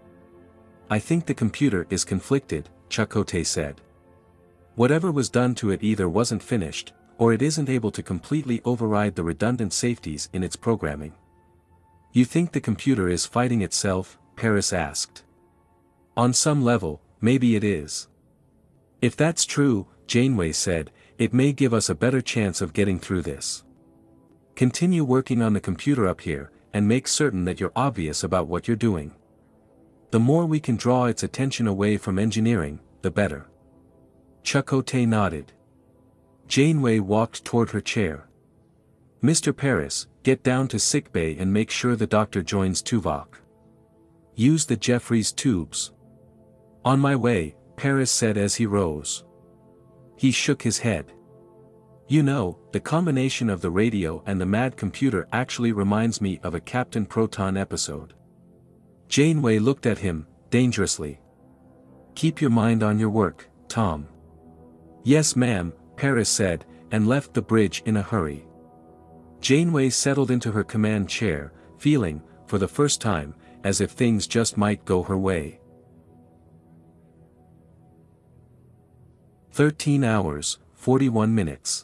I think the computer is conflicted, Chakotay said. Whatever was done to it either wasn't finished, or it isn't able to completely override the redundant safeties in its programming. You think the computer is fighting itself? Paris asked. On some level, maybe it is. If that's true, Janeway said, it may give us a better chance of getting through this. Continue working on the computer up here, and make certain that you're obvious about what you're doing. The more we can draw its attention away from engineering, the better. Chakotay nodded. Janeway walked toward her chair. Mr. Paris, get down to sickbay and make sure the doctor joins Tuvok. Use the Jeffries tubes. On my way, Paris said as he rose. He shook his head. You know, the combination of the radio and the mad computer actually reminds me of a Captain Proton episode. Janeway looked at him, dangerously. Keep your mind on your work, Tom. Yes ma'am, Paris said, and left the bridge in a hurry. Janeway settled into her command chair, feeling, for the first time, as if things just might go her way. 13 hours, 41 minutes.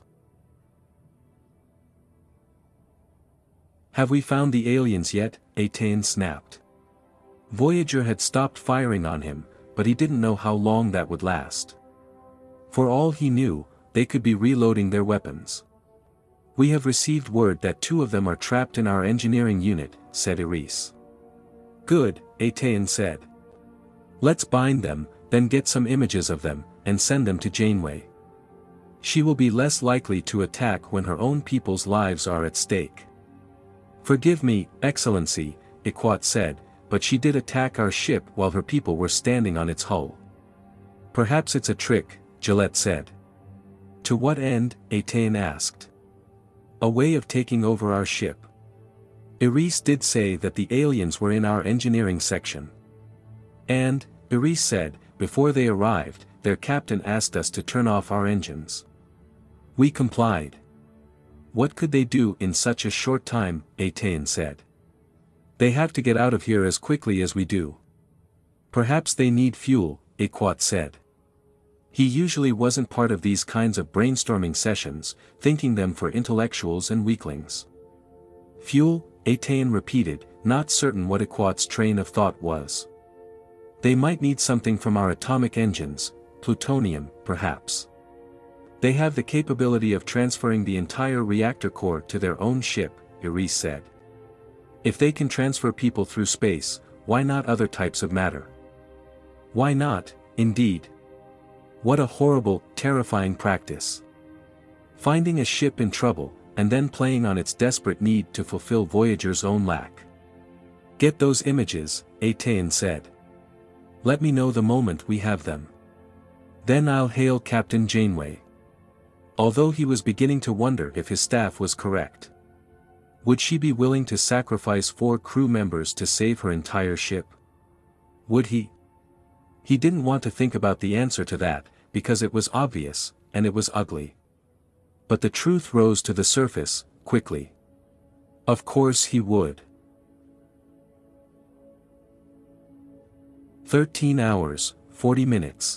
Have we found the aliens yet? Etain snapped. Voyager had stopped firing on him, but he didn't know how long that would last. For all he knew, they could be reloading their weapons. We have received word that 2 of them are trapped in our engineering unit, said Iris. Good, Etain said. Let's bind them, then get some images of them, and send them to Janeway. She will be less likely to attack when her own people's lives are at stake. Forgive me, Excellency, Iquat said, but she did attack our ship while her people were standing on its hull. Perhaps it's a trick, Gillette said. To what end? Etain asked. A way of taking over our ship. Iris did say that the aliens were in our engineering section. And, Iris said, before they arrived, their captain asked us to turn off our engines. We complied. What could they do in such a short time? Etain said. They have to get out of here as quickly as we do. Perhaps they need fuel, Iquat said. He usually wasn't part of these kinds of brainstorming sessions, thinking them for intellectuals and weaklings. Fuel, Etain repeated, not certain what Iquat's train of thought was. They might need something from our atomic engines, plutonium, perhaps. They have the capability of transferring the entire reactor core to their own ship, Iris said. If they can transfer people through space, why not other types of matter? Why not, indeed? What a horrible, terrifying practice. Finding a ship in trouble, and then playing on its desperate need to fulfill Voyager's own lack. Get those images, Etain said. Let me know the moment we have them. Then I'll hail Captain Janeway. Although he was beginning to wonder if his staff was correct. Would she be willing to sacrifice 4 crew members to save her entire ship? Would he? He didn't want to think about the answer to that, because it was obvious, and it was ugly. But the truth rose to the surface, quickly. Of course he would. 13 hours, 40 minutes.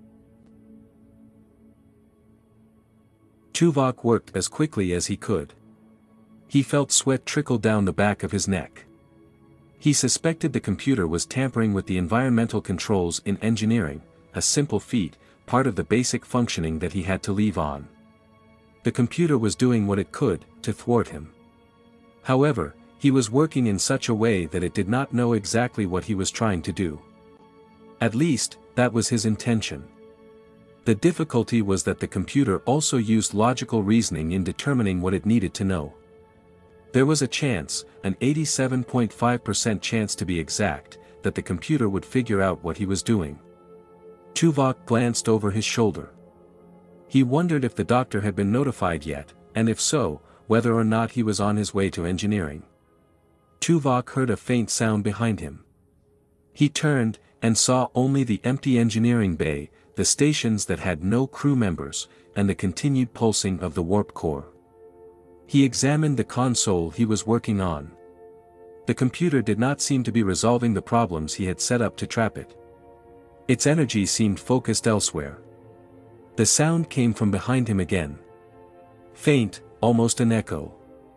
Tuvok worked as quickly as he could. He felt sweat trickle down the back of his neck. He suspected the computer was tampering with the environmental controls in engineering, a simple feat, part of the basic functioning that he had to leave on. The computer was doing what it could to thwart him. However, he was working in such a way that it did not know exactly what he was trying to do. At least, that was his intention. The difficulty was that the computer also used logical reasoning in determining what it needed to know. There was a chance, an 87.5% chance to be exact, that the computer would figure out what he was doing. Tuvok glanced over his shoulder. He wondered if the doctor had been notified yet, and if so, whether or not he was on his way to engineering. Tuvok heard a faint sound behind him. He turned, and saw only the empty engineering bay, the stations that had no crew members, and the continued pulsing of the warp core. He examined the console he was working on. The computer did not seem to be resolving the problems he had set up to trap it. Its energy seemed focused elsewhere. The sound came from behind him again. Faint, almost an echo.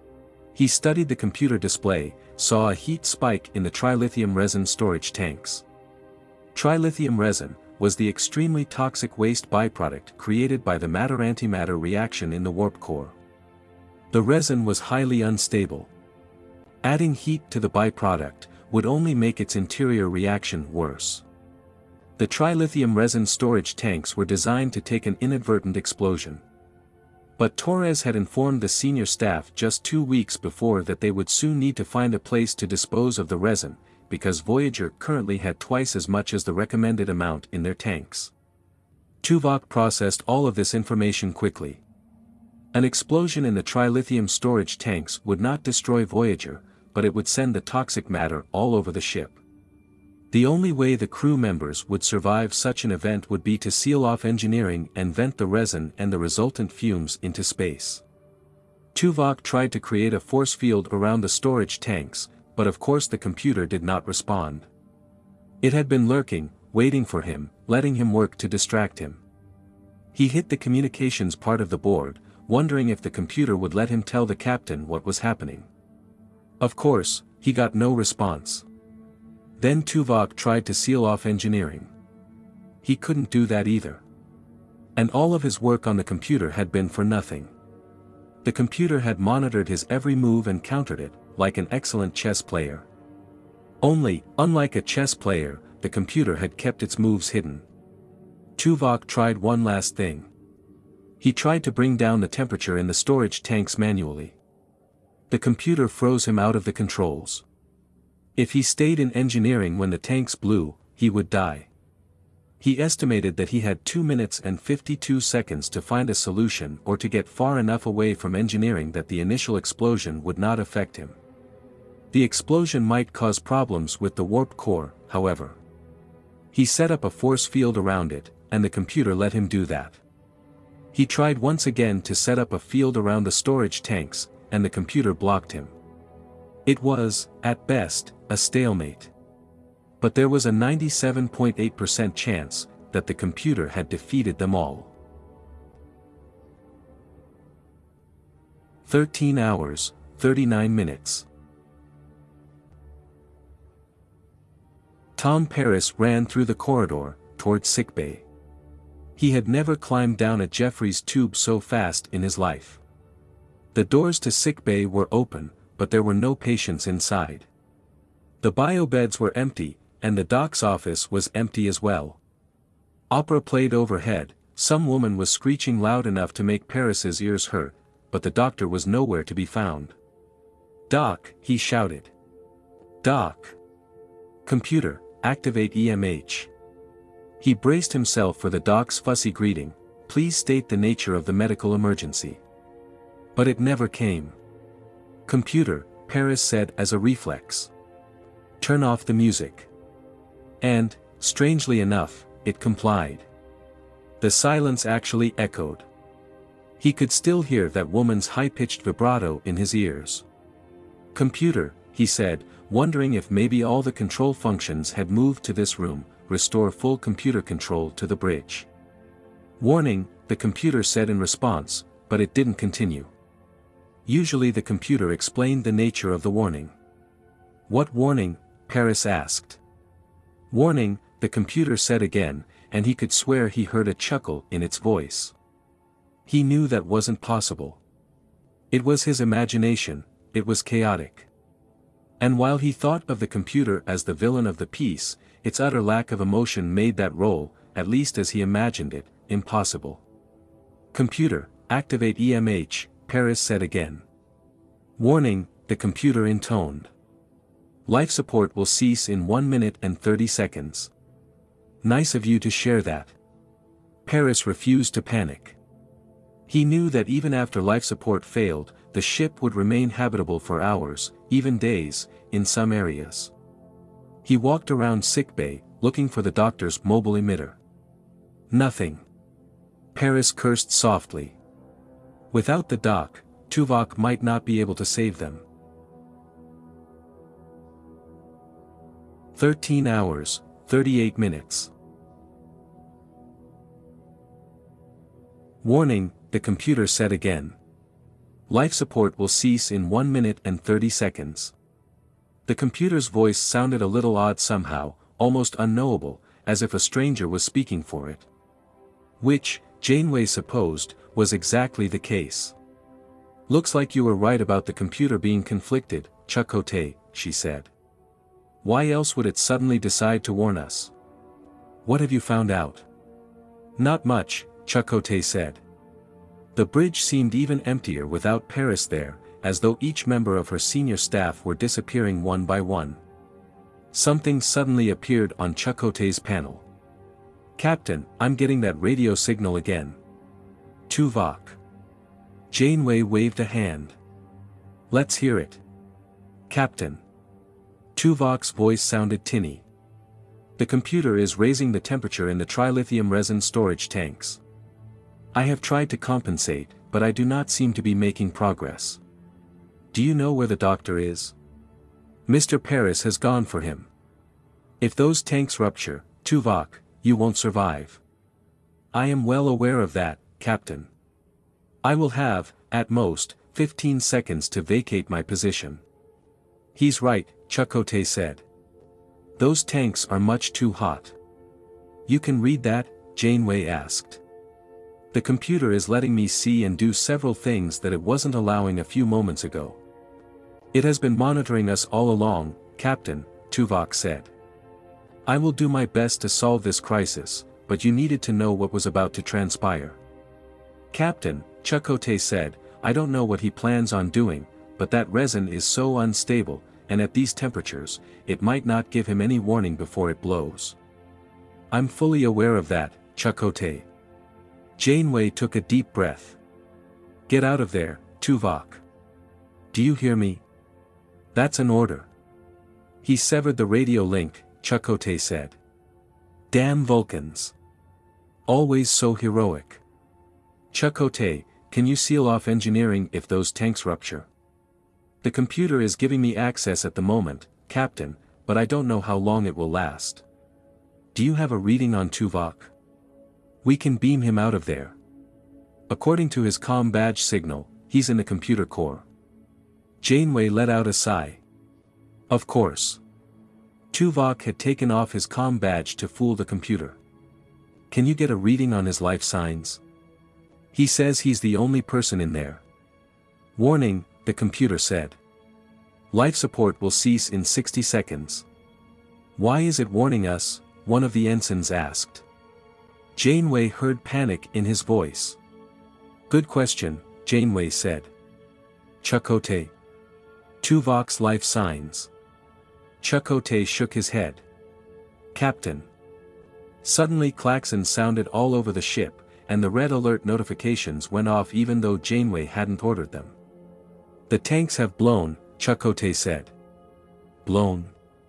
He studied the computer display, saw a heat spike in the trilithium resin storage tanks. Trilithium resin was the extremely toxic waste byproduct created by the matter-antimatter reaction in the warp core. The resin was highly unstable. Adding heat to the byproduct would only make its interior reaction worse. The trilithium resin storage tanks were designed to take an inadvertent explosion. But Torres had informed the senior staff just 2 weeks before that they would soon need to find a place to dispose of the resin, because Voyager currently had twice as much as the recommended amount in their tanks. Tuvok processed all of this information quickly. An explosion in the trilithium storage tanks would not destroy Voyager, but it would send the toxic matter all over the ship. The only way the crew members would survive such an event would be to seal off engineering and vent the resin and the resultant fumes into space. Tuvok tried to create a force field around the storage tanks, but of course the computer did not respond. It had been lurking, waiting for him, letting him work to distract him. He hit the communications part of the board, wondering if the computer would let him tell the captain what was happening. Of course, he got no response. Then Tuvok tried to seal off engineering. He couldn't do that either. And all of his work on the computer had been for nothing. The computer had monitored his every move and countered it, like an excellent chess player. Only, unlike a chess player, the computer had kept its moves hidden. Tuvok tried one last thing. He tried to bring down the temperature in the storage tanks manually. The computer froze him out of the controls. If he stayed in engineering when the tanks blew, he would die. He estimated that he had 2 minutes and 52 seconds to find a solution or to get far enough away from engineering that the initial explosion would not affect him. The explosion might cause problems with the warp core, however. He set up a force field around it, and the computer let him do that. He tried once again to set up a field around the storage tanks, and the computer blocked him. It was, at best, a stalemate. But there was a 97.8% chance that the computer had defeated them all. 13 hours, 39 minutes. Tom Paris ran through the corridor, toward sickbay. He had never climbed down a Jeffries tube so fast in his life. The doors to sickbay were open, but there were no patients inside. The biobeds were empty, and the doc's office was empty as well. Opera played overhead, some woman was screeching loud enough to make Paris's ears hurt, but the doctor was nowhere to be found. "Doc," he shouted. "Doc! Computer, activate EMH." He braced himself for the doc's fussy greeting, "Please state the nature of the medical emergency." But it never came. "Computer," Paris said as a reflex. "Turn off the music." And, strangely enough, it complied. The silence actually echoed. He could still hear that woman's high-pitched vibrato in his ears. "Computer," he said, wondering if maybe all the control functions had moved to this room, "restore full computer control to the bridge." "Warning," the computer said in response, but it didn't continue. Usually the computer explained the nature of the warning. "What warning?" Paris asked. "Warning," the computer said again, and he could swear he heard a chuckle in its voice. He knew that wasn't possible. It was his imagination, it was chaotic. And while he thought of the computer as the villain of the piece, its utter lack of emotion made that role, at least as he imagined it, impossible. "Computer, activate EMH," Paris said again. "Warning," the computer intoned. "Life support will cease in 1 minute and 30 seconds. Nice of you to share that." Paris refused to panic. He knew that even after life support failed, the ship would remain habitable for hours, even days, in some areas. He walked around sickbay, looking for the doctor's mobile emitter. Nothing. Paris cursed softly. Without the dock, Tuvok might not be able to save them. 13 hours, 38 minutes. "Warning," the computer said again. "Life support will cease in 1 minute and 30 seconds. The computer's voice sounded a little odd somehow, almost unknowable, as if a stranger was speaking for it. Which, Janeway supposed, was exactly the case. "Looks like you were right about the computer being conflicted, Chakotay," she said. "Why else would it suddenly decide to warn us? What have you found out?" "Not much," Chakotay said. The bridge seemed even emptier without Paris there, as though each member of her senior staff were disappearing one by one. Something suddenly appeared on Chakotay's panel. "Captain, I'm getting that radio signal again." "Tuvok." Janeway waved a hand. "Let's hear it." "Captain." Tuvok's voice sounded tinny. "The computer is raising the temperature in the trilithium resin storage tanks. I have tried to compensate, but I do not seem to be making progress. Do you know where the doctor is? Mr. Paris has gone for him. If those tanks rupture, Tuvok, you won't survive." "I am well aware of that, Captain. I will have, at most, 15 seconds to vacate my position." "He's right," Chakotay said. "Those tanks are much too hot." "You can read that?" Janeway asked. "The computer is letting me see and do several things that it wasn't allowing a few moments ago." "It has been monitoring us all along, Captain," Tuvok said. "I will do my best to solve this crisis, but you needed to know what was about to transpire." "Captain," Chakotay said, "I don't know what he plans on doing, but that resin is so unstable, and at these temperatures, it might not give him any warning before it blows." "I'm fully aware of that, Chakotay." Janeway took a deep breath. "Get out of there, Tuvok. Do you hear me? That's an order." "He severed the radio link," Chakotay said. "Damn Vulcans. Always so heroic." "Chakotay, can you seal off engineering if those tanks rupture?" "The computer is giving me access at the moment, Captain, but I don't know how long it will last." "Do you have a reading on Tuvok? We can beam him out of there." "According to his comm badge signal, he's in the computer core." Janeway let out a sigh. Of course. Tuvok had taken off his comm badge to fool the computer. "Can you get a reading on his life signs? He says he's the only person in there." "Warning," the computer said. "Life support will cease in 60 seconds. "Why is it warning us?" one of the ensigns asked. Janeway heard panic in his voice. "Good question," Janeway said. "Chakotay. Tuvok's life signs." Chakotay shook his head. "Captain." Suddenly klaxons sounded all over the ship, and the red alert notifications went off even though Janeway hadn't ordered them. "The tanks have blown," Chakotay said. "Blown?"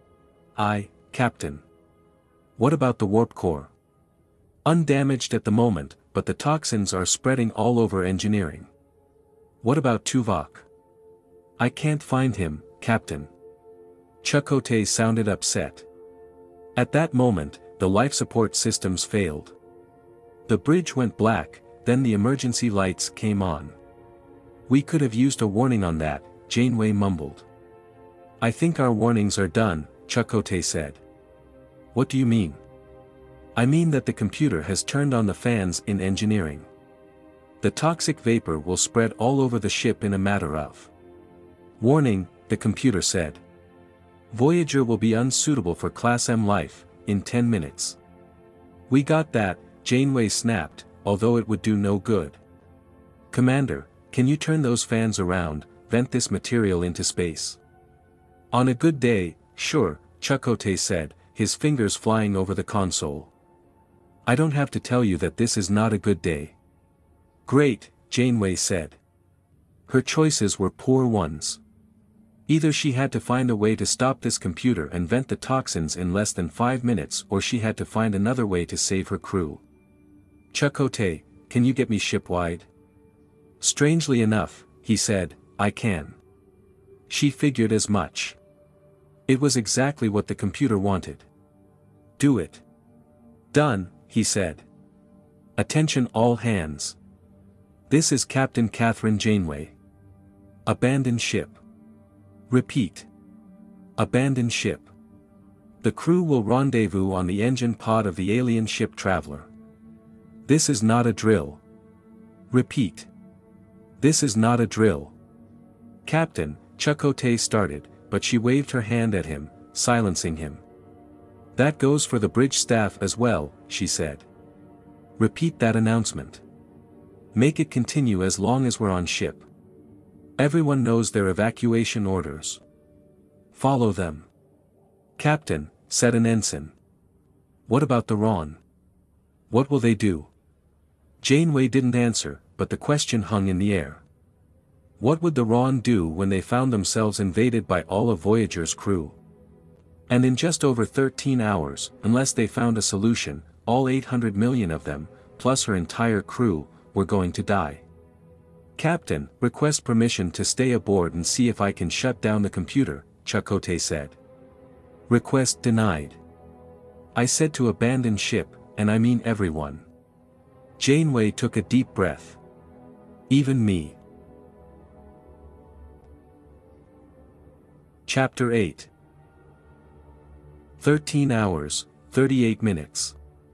"Aye, Captain." "What about the warp core?" "Undamaged at the moment, but the toxins are spreading all over engineering." "What about Tuvok?" "I can't find him, Captain." Chakotay sounded upset. At that moment, the life support systems failed. The bridge went black, then the emergency lights came on. "We could have used a warning on that," Janeway mumbled. "I think our warnings are done," Chakotay said. "What do you mean?" "I mean that the computer has turned on the fans in engineering." The toxic vapor will spread all over the ship in a matter of. Warning, the computer said. Voyager will be unsuitable for Class M life, in 10 minutes. We got that, Janeway snapped, although it would do no good. Commander, can you turn those fans around, vent this material into space? On a good day, sure, Chakotay said, his fingers flying over the console. I don't have to tell you that this is not a good day. Great, Janeway said. Her choices were poor ones. Either she had to find a way to stop this computer and vent the toxins in less than 5 minutes, or she had to find another way to save her crew. Chakotay, can you get me shipwide? Strangely enough, he said, I can. She figured as much. It was exactly what the computer wanted. Do it. Done, he said. Attention all hands. This is Captain Catherine Janeway. Abandon ship. Repeat. Abandon ship. The crew will rendezvous on the engine pod of the alien ship Traveler. This is not a drill. Repeat. This is not a drill. Captain, Chakotay started, but she waved her hand at him, silencing him. That goes for the bridge staff as well, she said. Repeat that announcement. Make it continue as long as we're on ship. Everyone knows their evacuation orders. Follow them. Captain, said an ensign. What about the Ron? What will they do? Janeway didn't answer, but the question hung in the air. What would the Ron do when they found themselves invaded by all of Voyager's crew? And in just over 13 hours, unless they found a solution, all 800 million of them, plus her entire crew, were going to die. Captain, request permission to stay aboard and see if I can shut down the computer, Chakotay said. Request denied. I said to abandon ship, and I mean everyone. Janeway took a deep breath. Even me. Chapter 8. 13 hours, 38 minutes.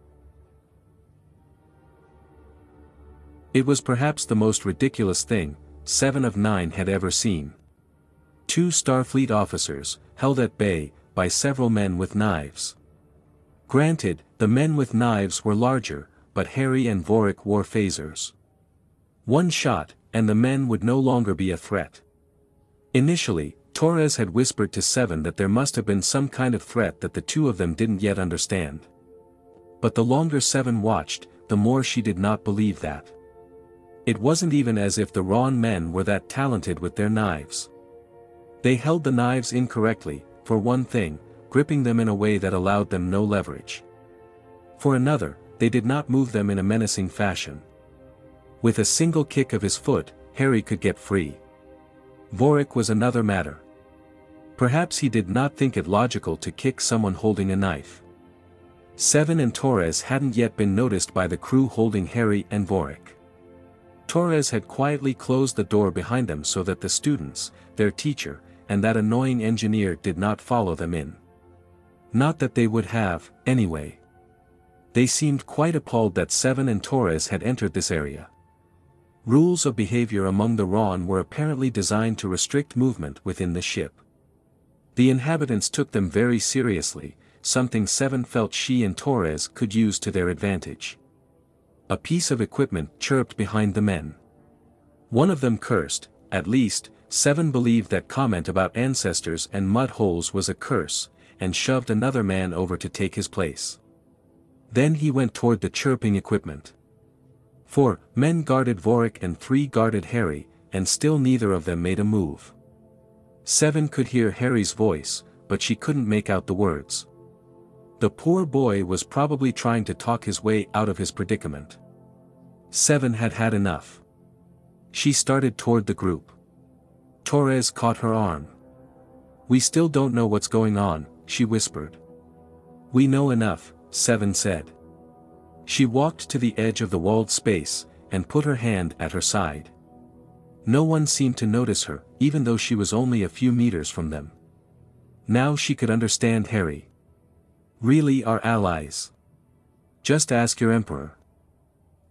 It was perhaps the most ridiculous thing 7 of 9 had ever seen. 2 Starfleet officers, held at bay, by several men with knives. Granted, the men with knives were larger, but Harry and Vorik wore phasers. One shot, and the men would no longer be a threat. Initially, Torres had whispered to 7 that there must have been some kind of threat that the two of them didn't yet understand. But the longer 7 watched, the more she did not believe that. It wasn't even as if the Ron men were that talented with their knives. They held the knives incorrectly, for one thing, gripping them in a way that allowed them no leverage. For another, they did not move them in a menacing fashion. With a single kick of his foot, Harry could get free. Vorik was another matter. Perhaps he did not think it logical to kick someone holding a knife. 7 and Torres hadn't yet been noticed by the crew holding Harry and Vorik. Torres had quietly closed the door behind them so that the students, their teacher, and that annoying engineer did not follow them in. Not that they would have, anyway. They seemed quite appalled that 7 and Torres had entered this area. Rules of behavior among the Ron were apparently designed to restrict movement within the ship. The inhabitants took them very seriously, something 7 felt she and Torres could use to their advantage. A piece of equipment chirped behind the men. One of them cursed, at least, 7 believed that comment about ancestors and mud holes was a curse, and shoved another man over to take his place. Then he went toward the chirping equipment. 4 men guarded Vorik and 3 guarded Harry, and still neither of them made a move. 7 could hear Harry's voice, but she couldn't make out the words. The poor boy was probably trying to talk his way out of his predicament. 7 had had enough. She started toward the group. Torres caught her arm. We still don't know what's going on, she whispered. We know enough, 7 said. She walked to the edge of the walled space, and put her hand at her side. No one seemed to notice her, even though she was only a few meters from them. Now she could understand Harry. Really are allies. Just ask your emperor.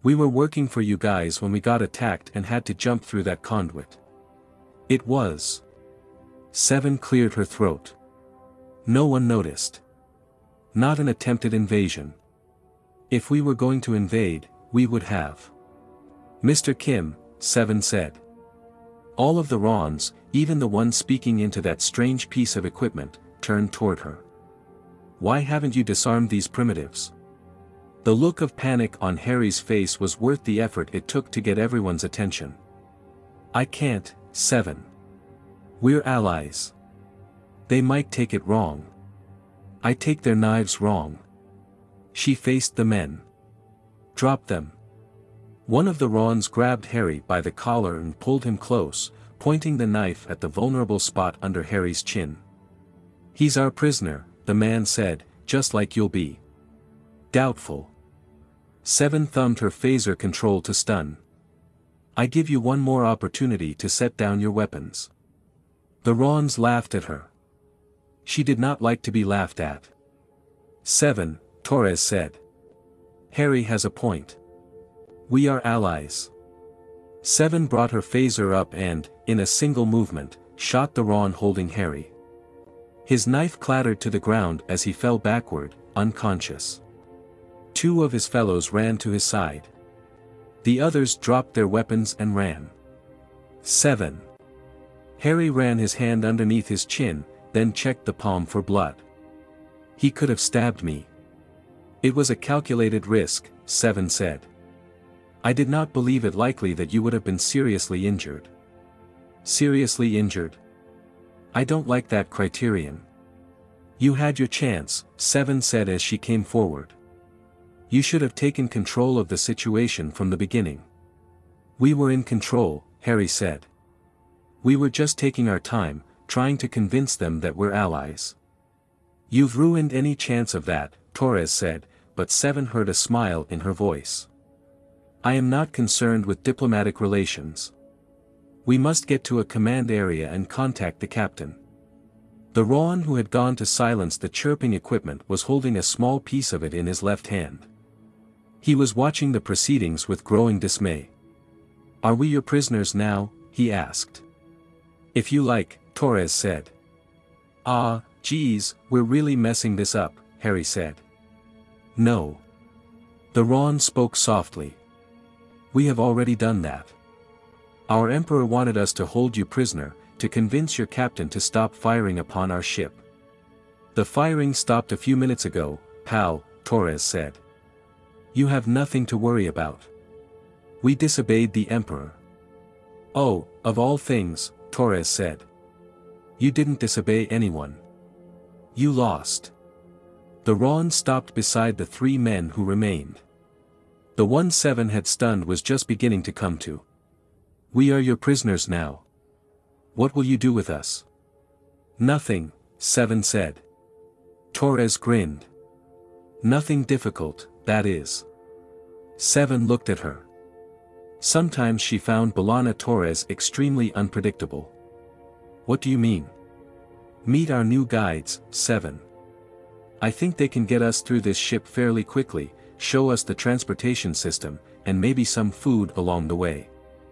We were working for you guys when we got attacked and had to jump through that conduit. It was. Seven cleared her throat. No one noticed. Not an attempted invasion. If we were going to invade, we would have. Mr. Kim, Seven said. All of the Rons, even the one speaking into that strange piece of equipment, turned toward her. Why haven't you disarmed these primitives? The look of panic on Harry's face was worth the effort it took to get everyone's attention. I can't, Seven. We're allies. They might take it wrong. I take their knives wrong. She faced the men. Drop them. One of the Rons grabbed Harry by the collar and pulled him close, pointing the knife at the vulnerable spot under Harry's chin. He's our prisoner, the man said, just like you'll be. Doubtful. Seven thumbed her phaser control to stun. I give you one more opportunity to set down your weapons. The Rons laughed at her. She did not like to be laughed at. Seven, Torres said. Harry has a point. We are allies. Seven brought her phaser up and, in a single movement, shot the Ron holding Harry. His knife clattered to the ground as he fell backward, unconscious. Two of his fellows ran to his side. The others dropped their weapons and ran. 7. Harry ran his hand underneath his chin, then checked the palm for blood. He could have stabbed me. It was a calculated risk, 7 said. I did not believe it likely that you would have been seriously injured. Seriously injured? I don't like that criterion. You had your chance, 7 said as she came forward. You should have taken control of the situation from the beginning. We were in control, Harry said. We were just taking our time, trying to convince them that we're allies. You've ruined any chance of that, Torres said, but 7 heard a smile in her voice. I am not concerned with diplomatic relations. We must get to a command area and contact the captain. The Ron who had gone to silence the chirping equipment was holding a small piece of it in his left hand. He was watching the proceedings with growing dismay. Are we your prisoners now? He asked. If you like, Torres said. Ah, geez, we're really messing this up, Harry said. No. The Ron spoke softly. We have already done that. Our Emperor wanted us to hold you prisoner, to convince your captain to stop firing upon our ship. The firing stopped a few minutes ago, pal, Torres said. You have nothing to worry about. We disobeyed the Emperor. Oh, of all things, Torres said. You didn't disobey anyone. You lost. The Ron stopped beside the 3 men who remained. The one 7 had stunned was just beginning to come to. We are your prisoners now. What will you do with us? Nothing, 7 said. Torres grinned. Nothing difficult, that is. 7 looked at her. Sometimes she found B'Elanna Torres extremely unpredictable. What do you mean? Meet our new guides, 7. I think they can get us through this ship fairly quickly, show us the transportation system, and maybe some food along the way.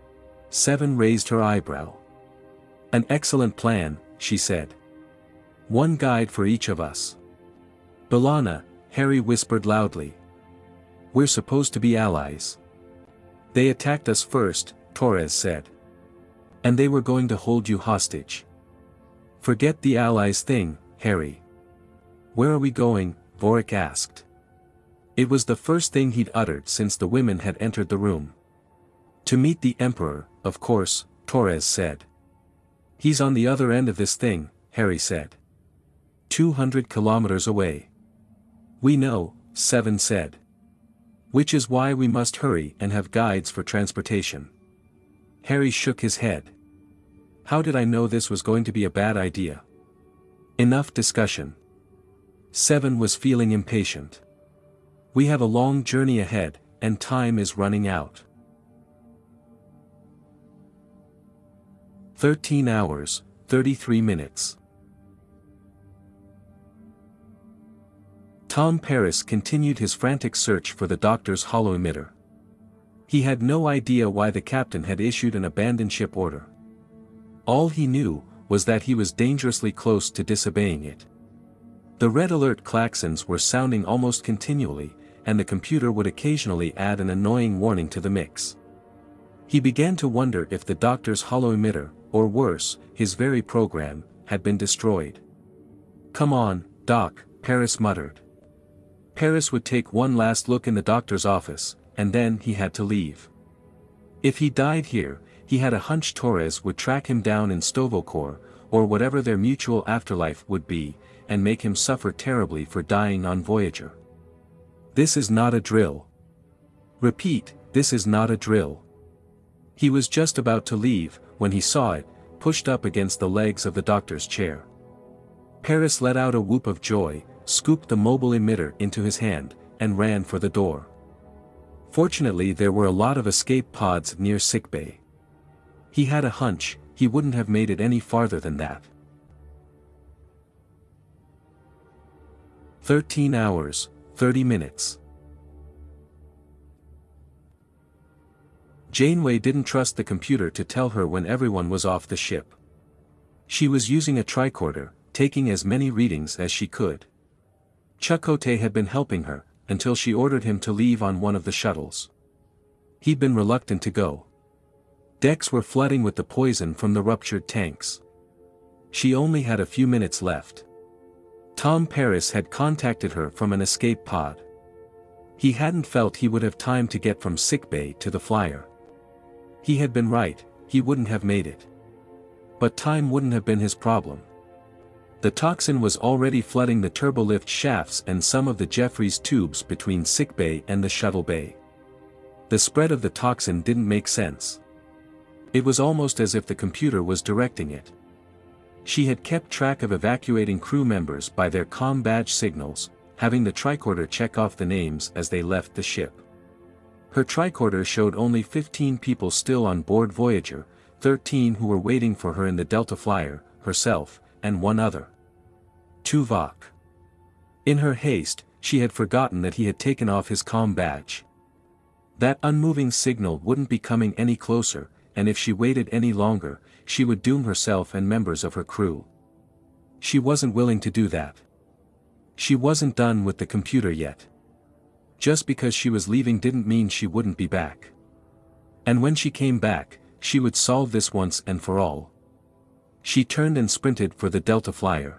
7 raised her eyebrow. An excellent plan, she said. One guide for each of us. B'Elanna, Harry whispered loudly. We're supposed to be allies. They attacked us first, Torres said. And they were going to hold you hostage. Forget the allies thing, Harry. Where are we going? Vorik asked. It was the first thing he'd uttered since the women had entered the room. To meet the Emperor, of course, Torres said. He's on the other end of this thing, Harry said. 200 kilometers away. We know, 7 said. Which is why we must hurry and have guides for transportation. Harry shook his head. How did I know this was going to be a bad idea? Enough discussion. 7 was feeling impatient. We have a long journey ahead, and time is running out. 13 hours, 33 minutes. Tom Paris continued his frantic search for the doctor's holo emitter. He had no idea why the captain had issued an abandoned ship order. All he knew was that he was dangerously close to disobeying it. The red alert klaxons were sounding almost continually, and the computer would occasionally add an annoying warning to the mix. He began to wonder if the doctor's holo emitter, or worse, his very program, had been destroyed. "Come on, Doc," Paris muttered. Paris would take one last look in the doctor's office, and then he had to leave. If he died here, he had a hunch Torres would track him down in Stovokor, or whatever their mutual afterlife would be, and make him suffer terribly for dying on Voyager. This is not a drill. Repeat, this is not a drill. He was just about to leave, when he saw it, pushed up against the legs of the doctor's chair. Paris let out a whoop of joy, scooped the mobile emitter into his hand, and ran for the door. Fortunately there were a lot of escape pods near sickbay. He had a hunch, he wouldn't have made it any farther than that. 13 hours, 30 minutes. Janeway didn't trust the computer to tell her when everyone was off the ship. She was using a tricorder, taking as many readings as she could. Chakotay had been helping her, until she ordered him to leave on one of the shuttles. He'd been reluctant to go. Decks were flooding with the poison from the ruptured tanks. She only had a few minutes left. Tom Paris had contacted her from an escape pod. He hadn't felt he would have time to get from sickbay to the flyer. He had been right, he wouldn't have made it. But time wouldn't have been his problem. The toxin was already flooding the turbolift shafts and some of the Jeffries tubes between sickbay and the shuttle bay. The spread of the toxin didn't make sense. It was almost as if the computer was directing it. She had kept track of evacuating crew members by their comm badge signals, having the tricorder check off the names as they left the ship. Her tricorder showed only 15 people still on board Voyager, 13 who were waiting for her in the Delta Flyer, herself, and one other. Tuvok. In her haste, she had forgotten that he had taken off his comm badge. That unmoving signal wouldn't be coming any closer, and if she waited any longer, she would doom herself and members of her crew. She wasn't willing to do that. She wasn't done with the computer yet. Just because she was leaving didn't mean she wouldn't be back. And when she came back, she would solve this once and for all. She turned and sprinted for the Delta Flyer.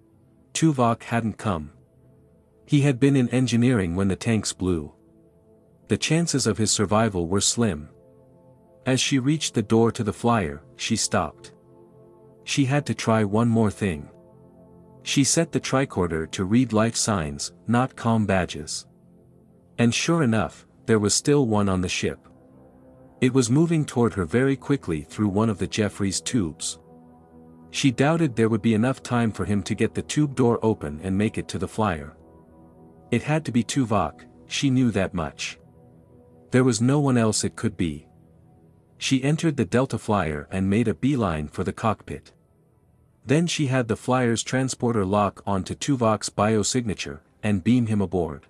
Tuvok hadn't come. He had been in engineering when the tanks blew. The chances of his survival were slim. As she reached the door to the flyer, she stopped. She had to try one more thing. She set the tricorder to read life signs, not comm badges. And sure enough, there was still one on the ship. It was moving toward her very quickly through one of the Jeffries tubes. She doubted there would be enough time for him to get the tube door open and make it to the flyer. It had to be Tuvok, she knew that much. There was no one else it could be. She entered the Delta Flyer and made a beeline for the cockpit. Then she had the flyer's transporter lock onto Tuvok's biosignature, and beam him aboard.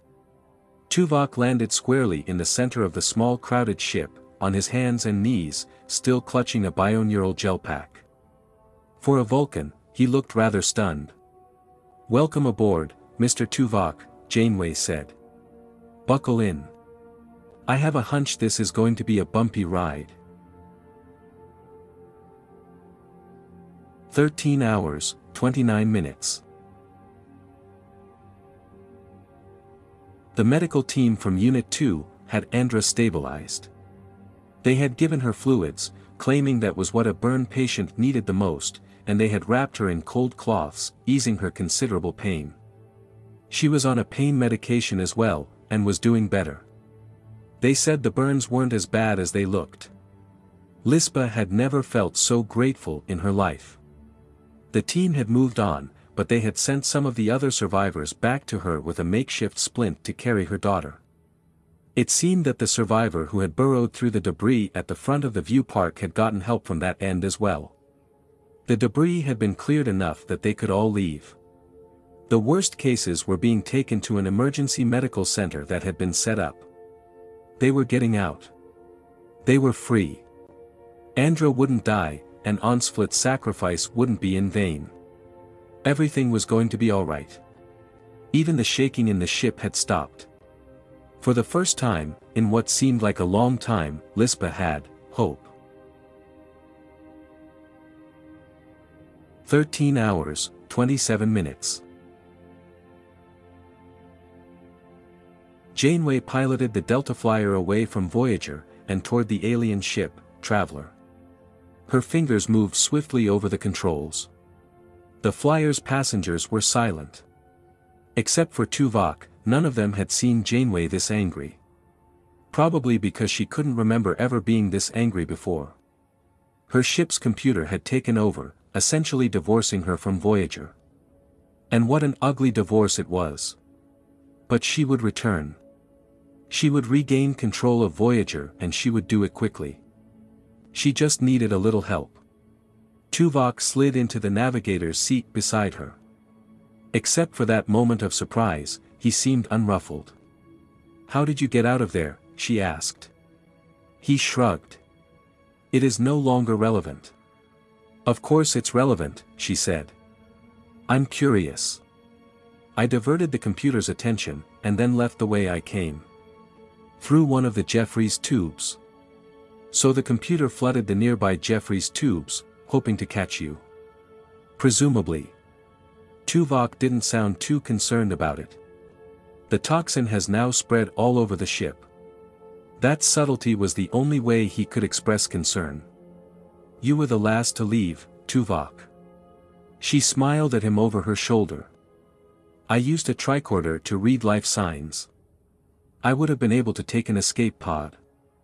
Tuvok landed squarely in the center of the small crowded ship, on his hands and knees, still clutching a bioneural gel pack. For a Vulcan, he looked rather stunned. "Welcome aboard, Mr. Tuvok," Janeway said. "Buckle in. I have a hunch this is going to be a bumpy ride." 13 hours, 29 minutes. The medical team from Unit 2 had Andra stabilized. They had given her fluids, claiming that was what a burn patient needed the most, and they had wrapped her in cold cloths, easing her considerable pain. She was on a pain medication as well, and was doing better. They said the burns weren't as bad as they looked. Lispa had never felt so grateful in her life. The team had moved on, but they had sent some of the other survivors back to her with a makeshift splint to carry her daughter. It seemed that the survivor who had burrowed through the debris at the front of the view park had gotten help from that end as well. The debris had been cleared enough that they could all leave. The worst cases were being taken to an emergency medical center that had been set up. They were getting out. They were free. Andra wouldn't die, and Onsflit's sacrifice wouldn't be in vain. Everything was going to be alright. Even the shaking in the ship had stopped. For the first time, in what seemed like a long time, Lispa had hope. 13 hours, 27 minutes. Janeway piloted the Delta Flyer away from Voyager, and toward the alien ship, Traveler. Her fingers moved swiftly over the controls. The flyer's passengers were silent. Except for Tuvok, none of them had seen Janeway this angry. Probably because she couldn't remember ever being this angry before. Her ship's computer had taken over, essentially divorcing her from Voyager. And what an ugly divorce it was. But she would return. She would regain control of Voyager, and she would do it quickly. She just needed a little help. Tuvok slid into the navigator's seat beside her. Except for that moment of surprise, he seemed unruffled. "How did you get out of there?" she asked. He shrugged. "It is no longer relevant." "Of course it's relevant," she said. "I'm curious." I diverted the computer's attention, and then left the way I came. Through one of the Jeffries tubes. So the computer flooded the nearby Jeffries tubes, hoping to catch you. Presumably. Tuvok didn't sound too concerned about it. The toxin has now spread all over the ship. That subtlety was the only way he could express concern. "You were the last to leave, Tuvok." She smiled at him over her shoulder. "I used a tricorder to read life signs. I would have been able to take an escape pod."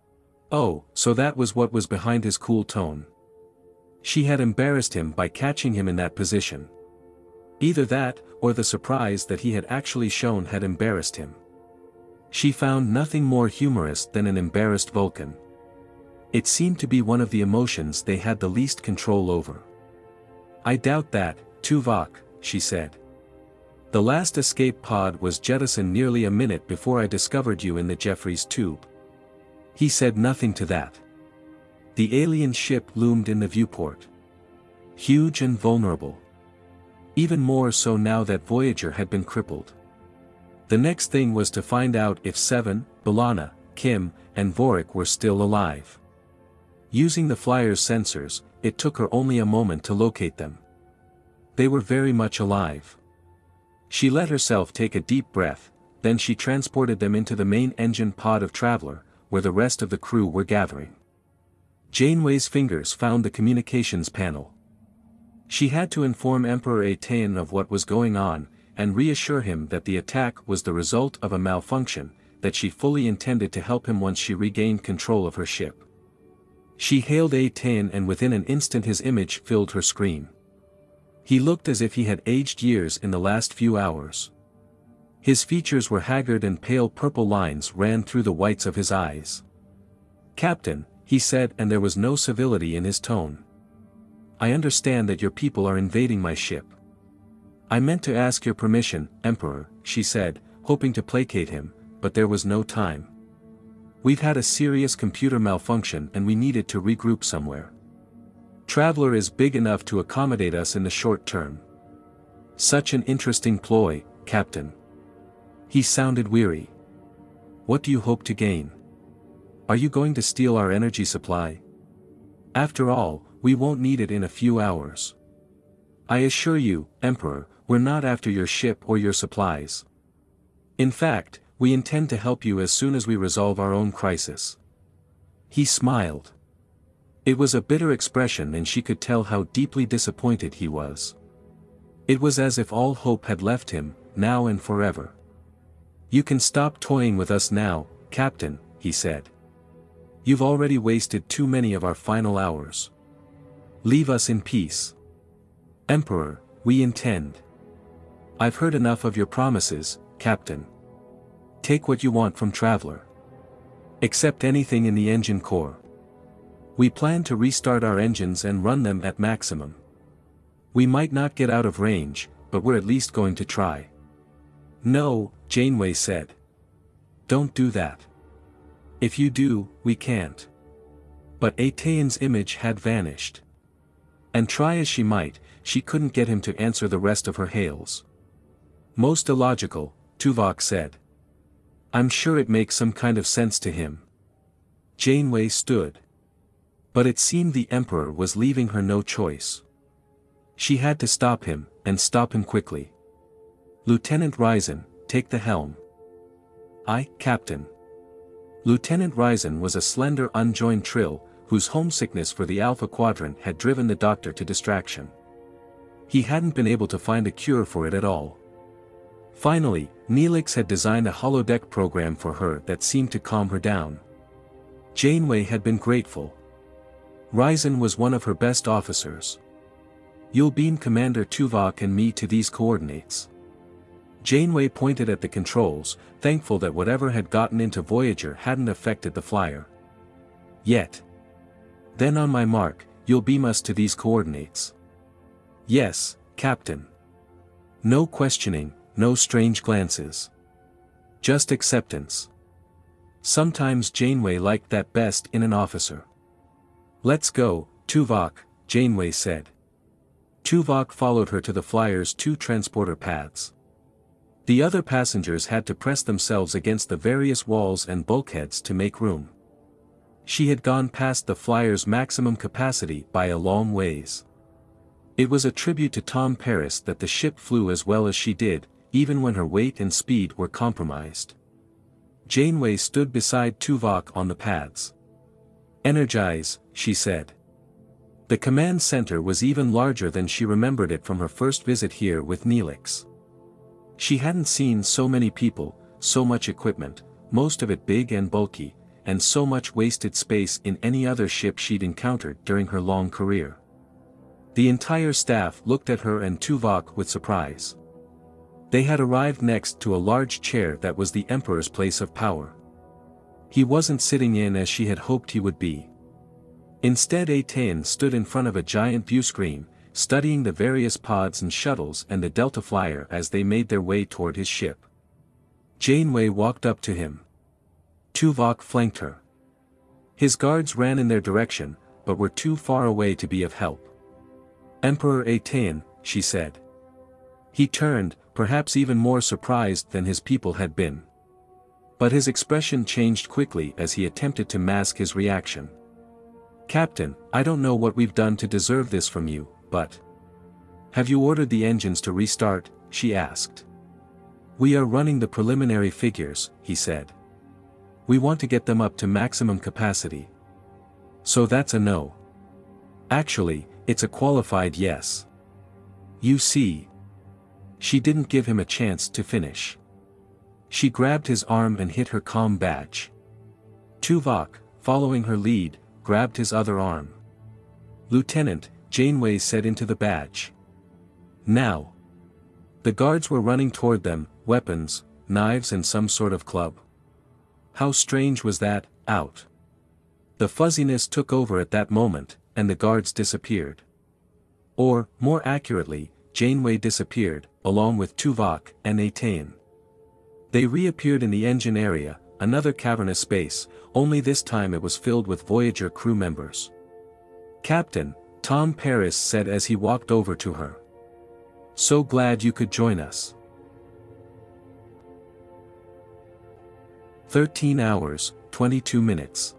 Oh, so that was what was behind his cool tone. She had embarrassed him by catching him in that position. Either that, or the surprise that he had actually shown had embarrassed him. She found nothing more humorous than an embarrassed Vulcan. It seemed to be one of the emotions they had the least control over. "I doubt that, Tuvok," she said. "The last escape pod was jettisoned nearly a minute before I discovered you in the Jeffries tube." He said nothing to that. The alien ship loomed in the viewport. Huge and vulnerable. Even more so now that Voyager had been crippled. The next thing was to find out if Seven, B'Elanna, Kim, and Vorik were still alive. Using the flyer's sensors, it took her only a moment to locate them. They were very much alive. She let herself take a deep breath, then she transported them into the main engine pod of Traveler, where the rest of the crew were gathering. Janeway's fingers found the communications panel. She had to inform Emperor Atean of what was going on, and reassure him that the attack was the result of a malfunction, that she fully intended to help him once she regained control of her ship. She hailed Atean, and within an instant his image filled her screen. He looked as if he had aged years in the last few hours. His features were haggard and pale purple lines ran through the whites of his eyes. "Captain," he said, and there was no civility in his tone. "I understand that your people are invading my ship." "I meant to ask your permission, Emperor," she said, hoping to placate him, but there was no time. "We've had a serious computer malfunction and we needed to regroup somewhere. Traveler is big enough to accommodate us in the short term." "Such an interesting ploy, Captain." He sounded weary. "What do you hope to gain? Are you going to steal our energy supply? After all, we won't need it in a few hours." "I assure you, Emperor, we're not after your ship or your supplies. In fact, we intend to help you as soon as we resolve our own crisis." He smiled. It was a bitter expression, and she could tell how deeply disappointed he was. It was as if all hope had left him, now and forever. "You can stop toying with us now, Captain," he said. "You've already wasted too many of our final hours. Leave us in peace." "Emperor, we intend. I've heard enough of your promises, Captain. Take what you want from Traveler. Except anything in the engine core. We plan to restart our engines and run them at maximum. We might not get out of range, but we're at least going to try." "No," Janeway said. "Don't do that. If you do, we can't." But Atean's image had vanished. And try as she might, she couldn't get him to answer the rest of her hails. Most illogical, Tuvok said. I'm sure it makes some kind of sense to him. Janeway stood. But it seemed the Emperor was leaving her no choice. She had to stop him, and stop him quickly. Lieutenant Ryzen, take the helm. Aye, Captain. Lieutenant Ryzen was a slender unjoined Trill, whose homesickness for the Alpha Quadrant had driven the Doctor to distraction. He hadn't been able to find a cure for it at all. Finally, Neelix had designed a holodeck program for her that seemed to calm her down. Janeway had been grateful. Ryzen was one of her best officers. You'll beam Commander Tuvok and me to these coordinates. Janeway pointed at the controls, thankful that whatever had gotten into Voyager hadn't affected the flyer. Yet. Then on my mark, you'll beam us to these coordinates. Yes, Captain. No questioning, no strange glances. Just acceptance. Sometimes Janeway liked that best in an officer. Let's go, Tuvok, Janeway said. Tuvok followed her to the flyer's 2 transporter paths. The other passengers had to press themselves against the various walls and bulkheads to make room. She had gone past the flyer's maximum capacity by a long ways. It was a tribute to Tom Paris that the ship flew as well as she did, even when her weight and speed were compromised. Janeway stood beside Tuvok on the paths. Energize, she said. The command center was even larger than she remembered it from her first visit here with Neelix. She hadn't seen so many people, so much equipment, most of it big and bulky, and so much wasted space in any other ship she'd encountered during her long career. The entire staff looked at her and Tuvok with surprise. They had arrived next to a large chair that was the Emperor's place of power. He wasn't sitting in as she had hoped he would be. Instead, Atean stood in front of a giant viewscreen, studying the various pods and shuttles and the Delta Flyer as they made their way toward his ship. Janeway walked up to him. Tuvok flanked her. His guards ran in their direction, but were too far away to be of help. Emperor Atean, she said. He turned, perhaps even more surprised than his people had been. But his expression changed quickly as he attempted to mask his reaction. Captain, I don't know what we've done to deserve this from you, but... Have you ordered the engines to restart? She asked. We are running the preliminary figures, he said. We want to get them up to maximum capacity. So that's a no. Actually, it's a qualified yes. You see. She didn't give him a chance to finish. She grabbed his arm and hit her comm badge. Tuvok, following her lead, grabbed his other arm. Lieutenant, Janeway said into the badge. Now. The guards were running toward them, weapons, knives and some sort of club. How strange was that, out. The fuzziness took over at that moment, and the guards disappeared. Or, more accurately, Janeway disappeared, along with Tuvok and Atean. They reappeared in the engine area, another cavernous space, only this time it was filled with Voyager crew members. Captain, Tom Paris said as he walked over to her. So glad you could join us. 13 hours, 22 minutes.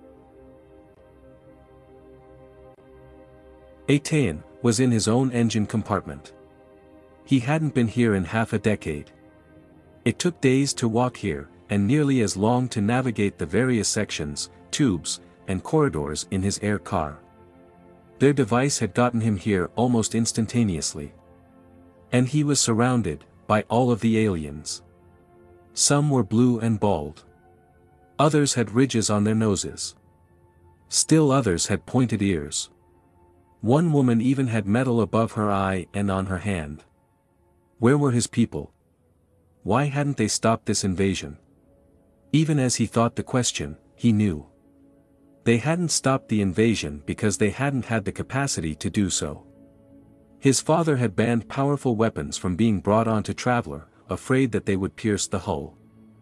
Atean was in his own engine compartment. He hadn't been here in half a decade. It took days to walk here, and nearly as long to navigate the various sections, tubes, and corridors in his air car. Their device had gotten him here almost instantaneously. And he was surrounded by all of the aliens. Some were blue and bald. Others had ridges on their noses. Still others had pointed ears. One woman even had metal above her eye and on her hand. Where were his people? Why hadn't they stopped this invasion? Even as he thought the question, he knew. They hadn't stopped the invasion because they hadn't had the capacity to do so. His father had banned powerful weapons from being brought onto Traveler, afraid that they would pierce the hull.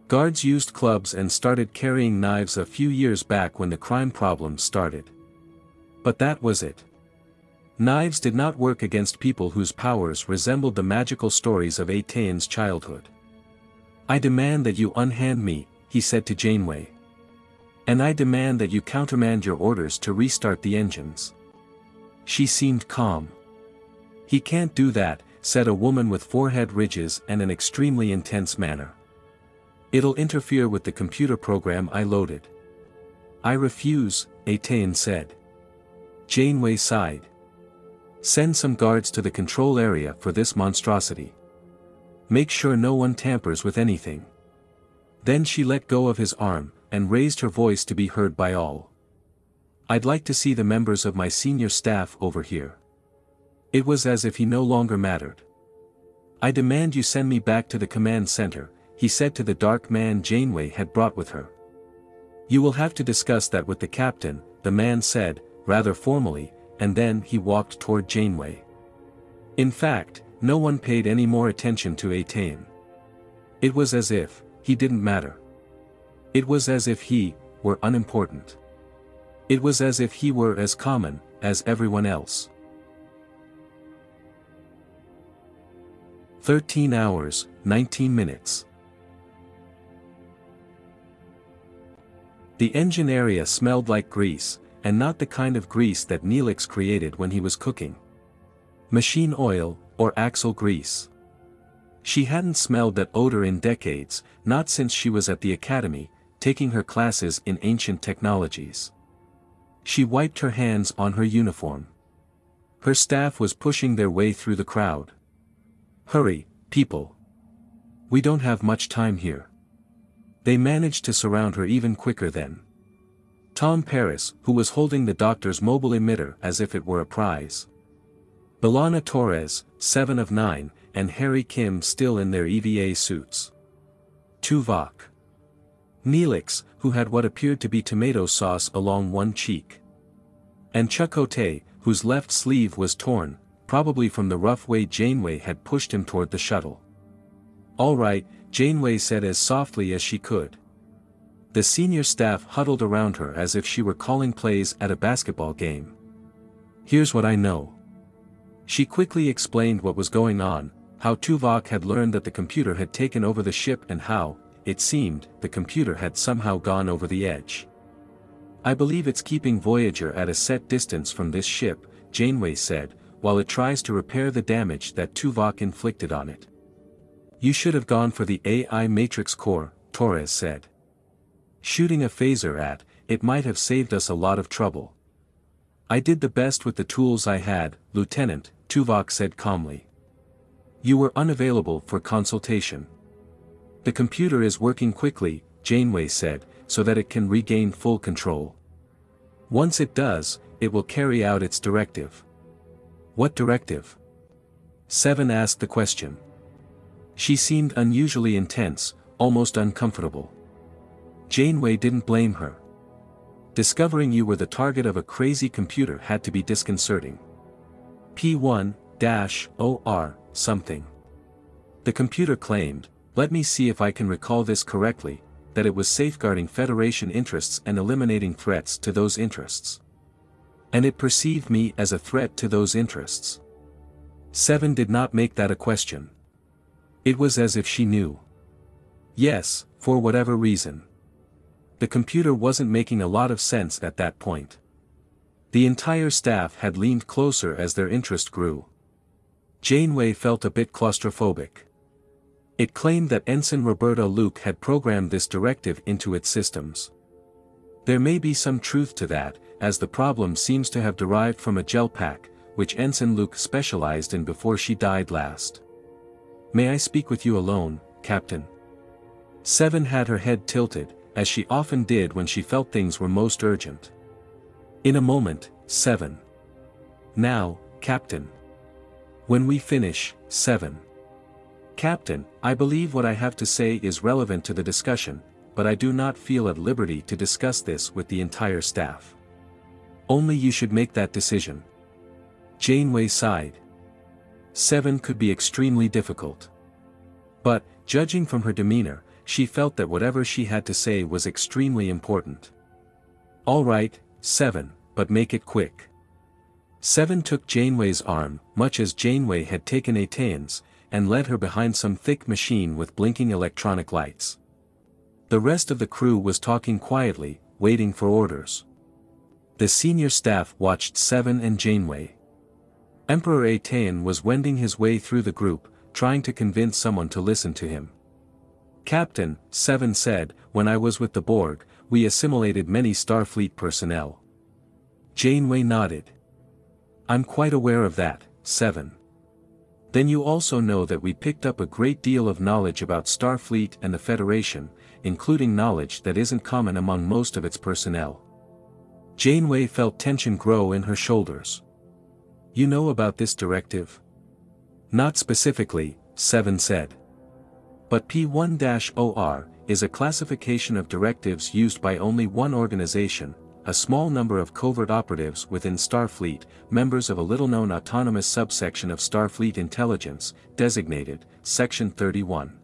Guards used clubs and started carrying knives a few years back when the crime problems started. But that was it. Knives did not work against people whose powers resembled the magical stories of Atean's childhood. "I demand that you unhand me," he said to Janeway. "And I demand that you countermand your orders to restart the engines." She seemed calm. "He can't do that," said a woman with forehead ridges and an extremely intense manner. "It'll interfere with the computer program I loaded." "I refuse," Atean said. Janeway sighed. "Send some guards to the control area for this monstrosity. Make sure no one tampers with anything." Then she let go of his arm, and raised her voice to be heard by all. "I'd like to see the members of my senior staff over here." It was as if he no longer mattered. "I demand you send me back to the command center," he said to the dark man Janeway had brought with her. "You will have to discuss that with the captain," the man said, rather formally, and then he walked toward Janeway. In fact, no one paid any more attention to Atean. It was as if he didn't matter. It was as if he were unimportant. It was as if he were as common as everyone else. 13 hours, 19 minutes. The engine area smelled like grease, and not the kind of grease that Neelix created when he was cooking. Machine oil, or axle grease. She hadn't smelled that odor in decades, not since she was at the academy, taking her classes in ancient technologies. She wiped her hands on her uniform. Her staff was pushing their way through the crowd. "Hurry, people. We don't have much time here." They managed to surround her even quicker then. Tom Paris, who was holding the doctor's mobile emitter as if it were a prize. B'Elanna Torres, 7 of 9, and Harry Kim still in their EVA suits. Tuvok. Neelix, who had what appeared to be tomato sauce along one cheek. And Chakotay, whose left sleeve was torn, probably from the rough way Janeway had pushed him toward the shuttle. "All right," Janeway said as softly as she could. The senior staff huddled around her as if she were calling plays at a basketball game. "Here's what I know." She quickly explained what was going on, how Tuvok had learned that the computer had taken over the ship and how, it seemed, the computer had somehow gone over the edge. "I believe it's keeping Voyager at a set distance from this ship," Janeway said, "while it tries to repair the damage that Tuvok inflicted on it." "You should have gone for the AI Matrix Core," Torres said. "Shooting a phaser at it might have saved us a lot of trouble." "I did the best with the tools I had, Lieutenant," Tuvok said calmly. "You were unavailable for consultation." "The computer is working quickly," Janeway said, "so that it can regain full control. Once it does, it will carry out its directive." "What directive?" Seven asked the question. She seemed unusually intense, almost uncomfortable. Janeway didn't blame her. Discovering you were the target of a crazy computer had to be disconcerting. P1-OR something. The computer claimed, "Let me see if I can recall this correctly," that it was safeguarding Federation interests and eliminating threats to those interests. "And it perceived me as a threat to those interests." Seven did not make that a question. It was as if she knew. Yes, for whatever reason. The computer wasn't making a lot of sense at that point. The entire staff had leaned closer as their interest grew. Janeway felt a bit claustrophobic. It claimed that Ensign Roberta Luke had programmed this directive into its systems. There may be some truth to that, as the problem seems to have derived from a gel pack, which Ensign Luke specialized in before she died last. "May I speak with you alone, Captain?" Seven had her head tilted, as she often did when she felt things were most urgent. "In a moment, Seven." "Now, Captain." "When we finish, Seven." "Captain, I believe what I have to say is relevant to the discussion, but I do not feel at liberty to discuss this with the entire staff." "Only you should make that decision." Janeway sighed. Seven could be extremely difficult. But, judging from her demeanor, she felt that whatever she had to say was extremely important. "All right, 7, but make it quick." 7 took Janeway's arm, much as Janeway had taken Atane's, and led her behind some thick machine with blinking electronic lights. The rest of the crew was talking quietly, waiting for orders. The senior staff watched 7 and Janeway. Emperor Atane was wending his way through the group, trying to convince someone to listen to him. "Captain," 7 said, "when I was with the Borg, we assimilated many Starfleet personnel." Janeway nodded. "I'm quite aware of that, 7. Then you also know that we picked up a great deal of knowledge about Starfleet and the Federation, including knowledge that isn't common among most of its personnel." Janeway felt tension grow in her shoulders. "You know about this directive?" "Not specifically," 7 said. "But P1-OR is a classification of directives used by only one organization, a small number of covert operatives within Starfleet, members of a little-known autonomous subsection of Starfleet intelligence, designated Section 31.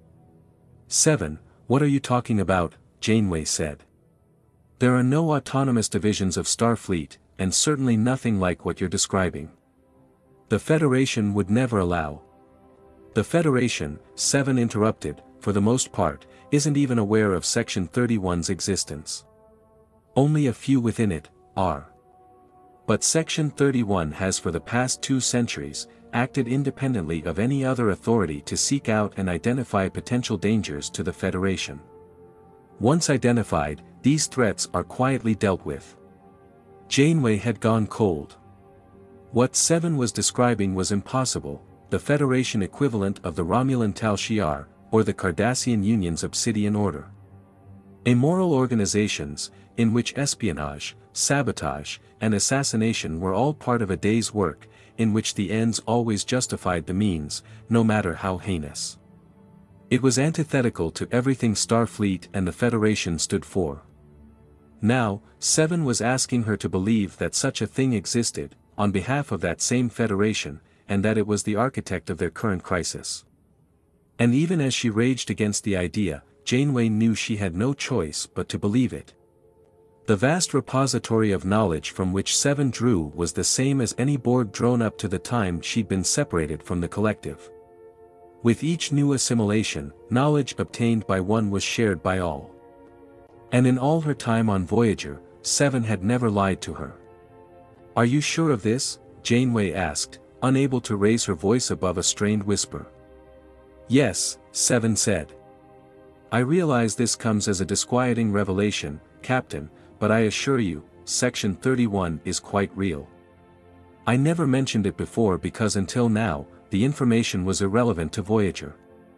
7, what are you talking about?" Janeway said. "There are no autonomous divisions of Starfleet, and certainly nothing like what you're describing. The Federation would never allow." "The Federation," 7 interrupted, "for the most part, isn't even aware of Section 31's existence. Only a few within it are. But Section 31 has for the past 2 centuries, acted independently of any other authority to seek out and identify potential dangers to the Federation. Once identified, these threats are quietly dealt with." Janeway had gone cold. What 7 was describing was impossible, the Federation equivalent of the Romulan Tal Shiar, or the Cardassian Union's Obsidian Order. Immoral organizations, in which espionage, sabotage, and assassination were all part of a day's work, in which the ends always justified the means, no matter how heinous. It was antithetical to everything Starfleet and the Federation stood for. Now, 7 was asking her to believe that such a thing existed, on behalf of that same Federation, and that it was the architect of their current crisis. And even as she raged against the idea, Janeway knew she had no choice but to believe it. The vast repository of knowledge from which 7 drew was the same as any Borg drone up to the time she'd been separated from the collective. With each new assimilation, knowledge obtained by one was shared by all. And in all her time on Voyager, 7 had never lied to her. "Are you sure of this?" Janeway asked, unable to raise her voice above a strained whisper. "Yes," 7 said. "I realize this comes as a disquieting revelation, Captain, but I assure you, Section 31 is quite real. I never mentioned it before because until now, the information was irrelevant to Voyager.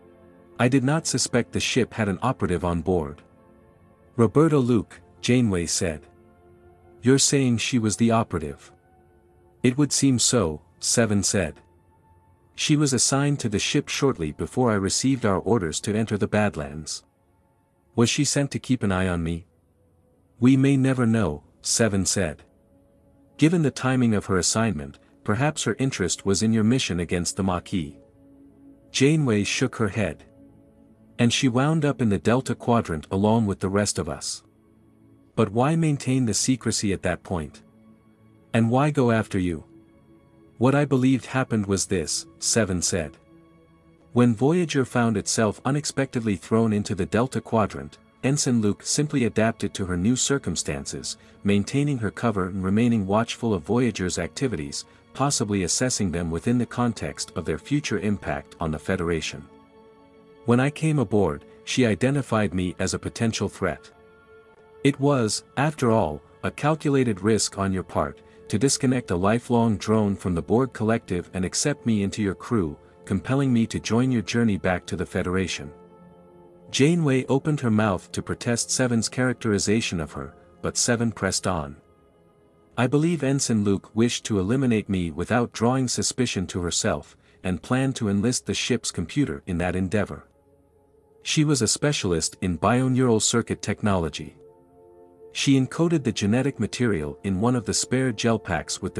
I did not suspect the ship had an operative on board." "Roberta Luke," Janeway said. "You're saying she was the operative?" "It would seem so," 7 said. "She was assigned to the ship shortly before I received our orders to enter the Badlands. Was she sent to keep an eye on me?" "We may never know," 7 said. "Given the timing of her assignment, perhaps her interest was in your mission against the Maquis." Janeway shook her head. "And she wound up in the Delta Quadrant along with the rest of us. But why maintain the secrecy at that point? And why go after you?" "What I believed happened was this," 7 said. "When Voyager found itself unexpectedly thrown into the Delta Quadrant, Ensign Luke simply adapted to her new circumstances, maintaining her cover and remaining watchful of Voyager's activities, possibly assessing them within the context of their future impact on the Federation. When I came aboard, she identified me as a potential threat. It was, after all, a calculated risk on your part, to disconnect a lifelong drone from the Borg collective and accept me into your crew, compelling me to join your journey back to the Federation." Janeway opened her mouth to protest 7's characterization of her, but 7 pressed on. "I believe Ensign Luke wished to eliminate me without drawing suspicion to herself, and planned to enlist the ship's computer in that endeavor. She was a specialist in bioneural circuit technology. She encoded the genetic material in one of the spare gel packs with the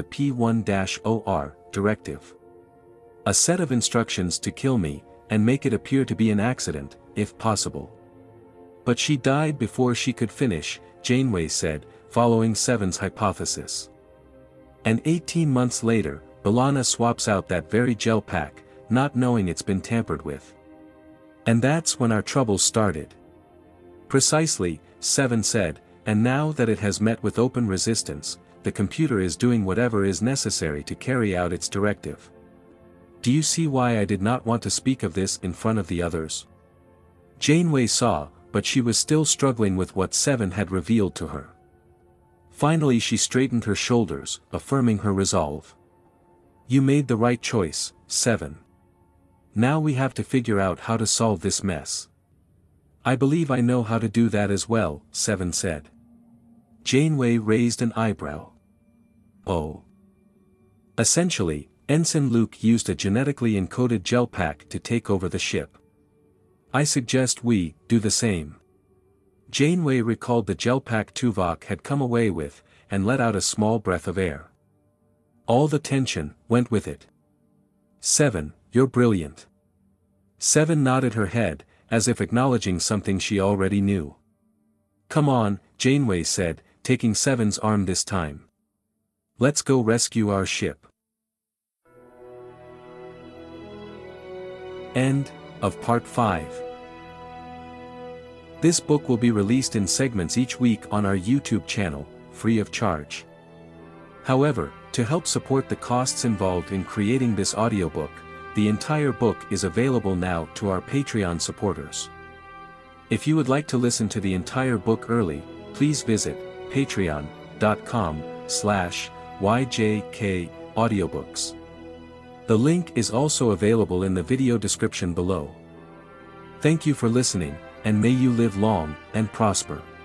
P1-OR directive. A set of instructions to kill me, and make it appear to be an accident, if possible. But she died before she could finish, Janeway said, following Seven's hypothesis. And 18 months later, B'Elanna swaps out that very gel pack, not knowing it's been tampered with. And that's when our troubles started. Precisely, Seven said, and now that it has met with open resistance, the computer is doing whatever is necessary to carry out its directive. Do you see why I did not want to speak of this in front of the others? Janeway saw, but she was still struggling with what Seven had revealed to her. Finally she straightened her shoulders, affirming her resolve. You made the right choice, Seven. Now we have to figure out how to solve this mess. I believe I know how to do that as well, Seven said. Janeway raised an eyebrow. Oh. Essentially, Ensign Luke used a genetically encoded gel pack to take over the ship. I suggest we do the same. Janeway recalled the gel pack Tuvok had come away with, and let out a small breath of air. All the tension went with it. Seven, you're brilliant. Seven nodded her head, as if acknowledging something she already knew. Come on, Janeway said, taking Seven's arm this time. Let's go rescue our ship. End of Part 5. This book will be released in segments each week on our YouTube channel, free of charge. However, to help support the costs involved in creating this audiobook, the entire book is available now to our Patreon supporters. If you would like to listen to the entire book early, please visit patreon.com/YJKaudiobooks. The link is also available in the video description below. Thank you for listening, and may you live long and prosper.